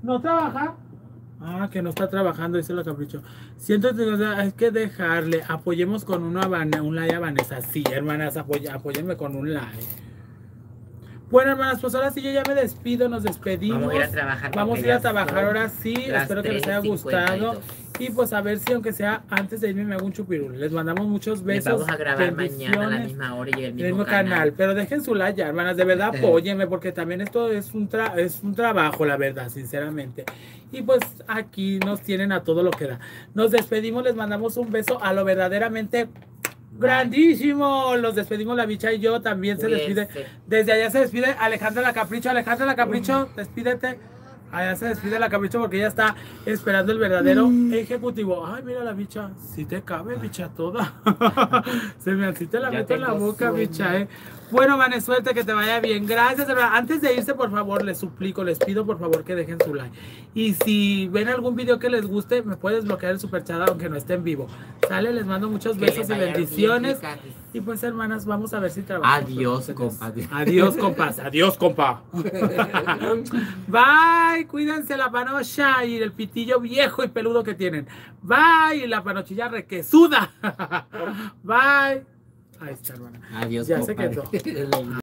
¿No trabaja? Ah, que no está trabajando, dice la Capricho. Siento que hay que dejarle. Apoyemos con un like a Vanessa. Sí, hermanas, apóyenme con un like. Bueno, hermanas, pues ahora sí yo ya me despido, nos despedimos. Vamos a ir a trabajar. Vamos a ir a trabajar ahora sí. Espero que les haya 3:52. gustado. Y pues a ver si aunque sea antes de irme me hago un chupirul. Les mandamos muchos Les besos. vamos a grabar mañana a la bendiciones. misma hora y el El mismo mismo canal, pero dejen su like ya, hermanas, de verdad apóyenme porque también esto es un trabajo, la verdad, sinceramente. Y pues aquí nos tienen a todo lo que da. Nos despedimos, les mandamos un beso a lo verdaderamente grandísimo. Los despedimos la bicha y yo, también se despide. Desde allá se despide Alejandra la Capricho. Alejandra la Capricho, despídete. Allá se despide la Capricho porque ella está esperando el verdadero ejecutivo. Ay, mira la bicha. Si te cabe, bicha, toda. Se me así te la Ya meto en la tengo boca, sueño. bicha, Bueno, Vane, suerte, que te vaya bien. Gracias, de verdad. Antes de irse, por favor, les suplico, les pido, por favor, que dejen su like. Y si ven algún video que les guste, me puedes bloquear el superchat aunque no esté en vivo. Sale, les mando muchos Que besos les y vaya bendiciones. bien, chicas. Y pues, hermanas, vamos a ver si trabajamos. Adiós, compa. Adiós, compas. Adiós, compa. Bye. Cuídense la panocha y el pitillo viejo y peludo que tienen. Bye. Y la panochilla requesuda. Bye. Ahí está, hermana. Adiós, Ya se compadre. quedó.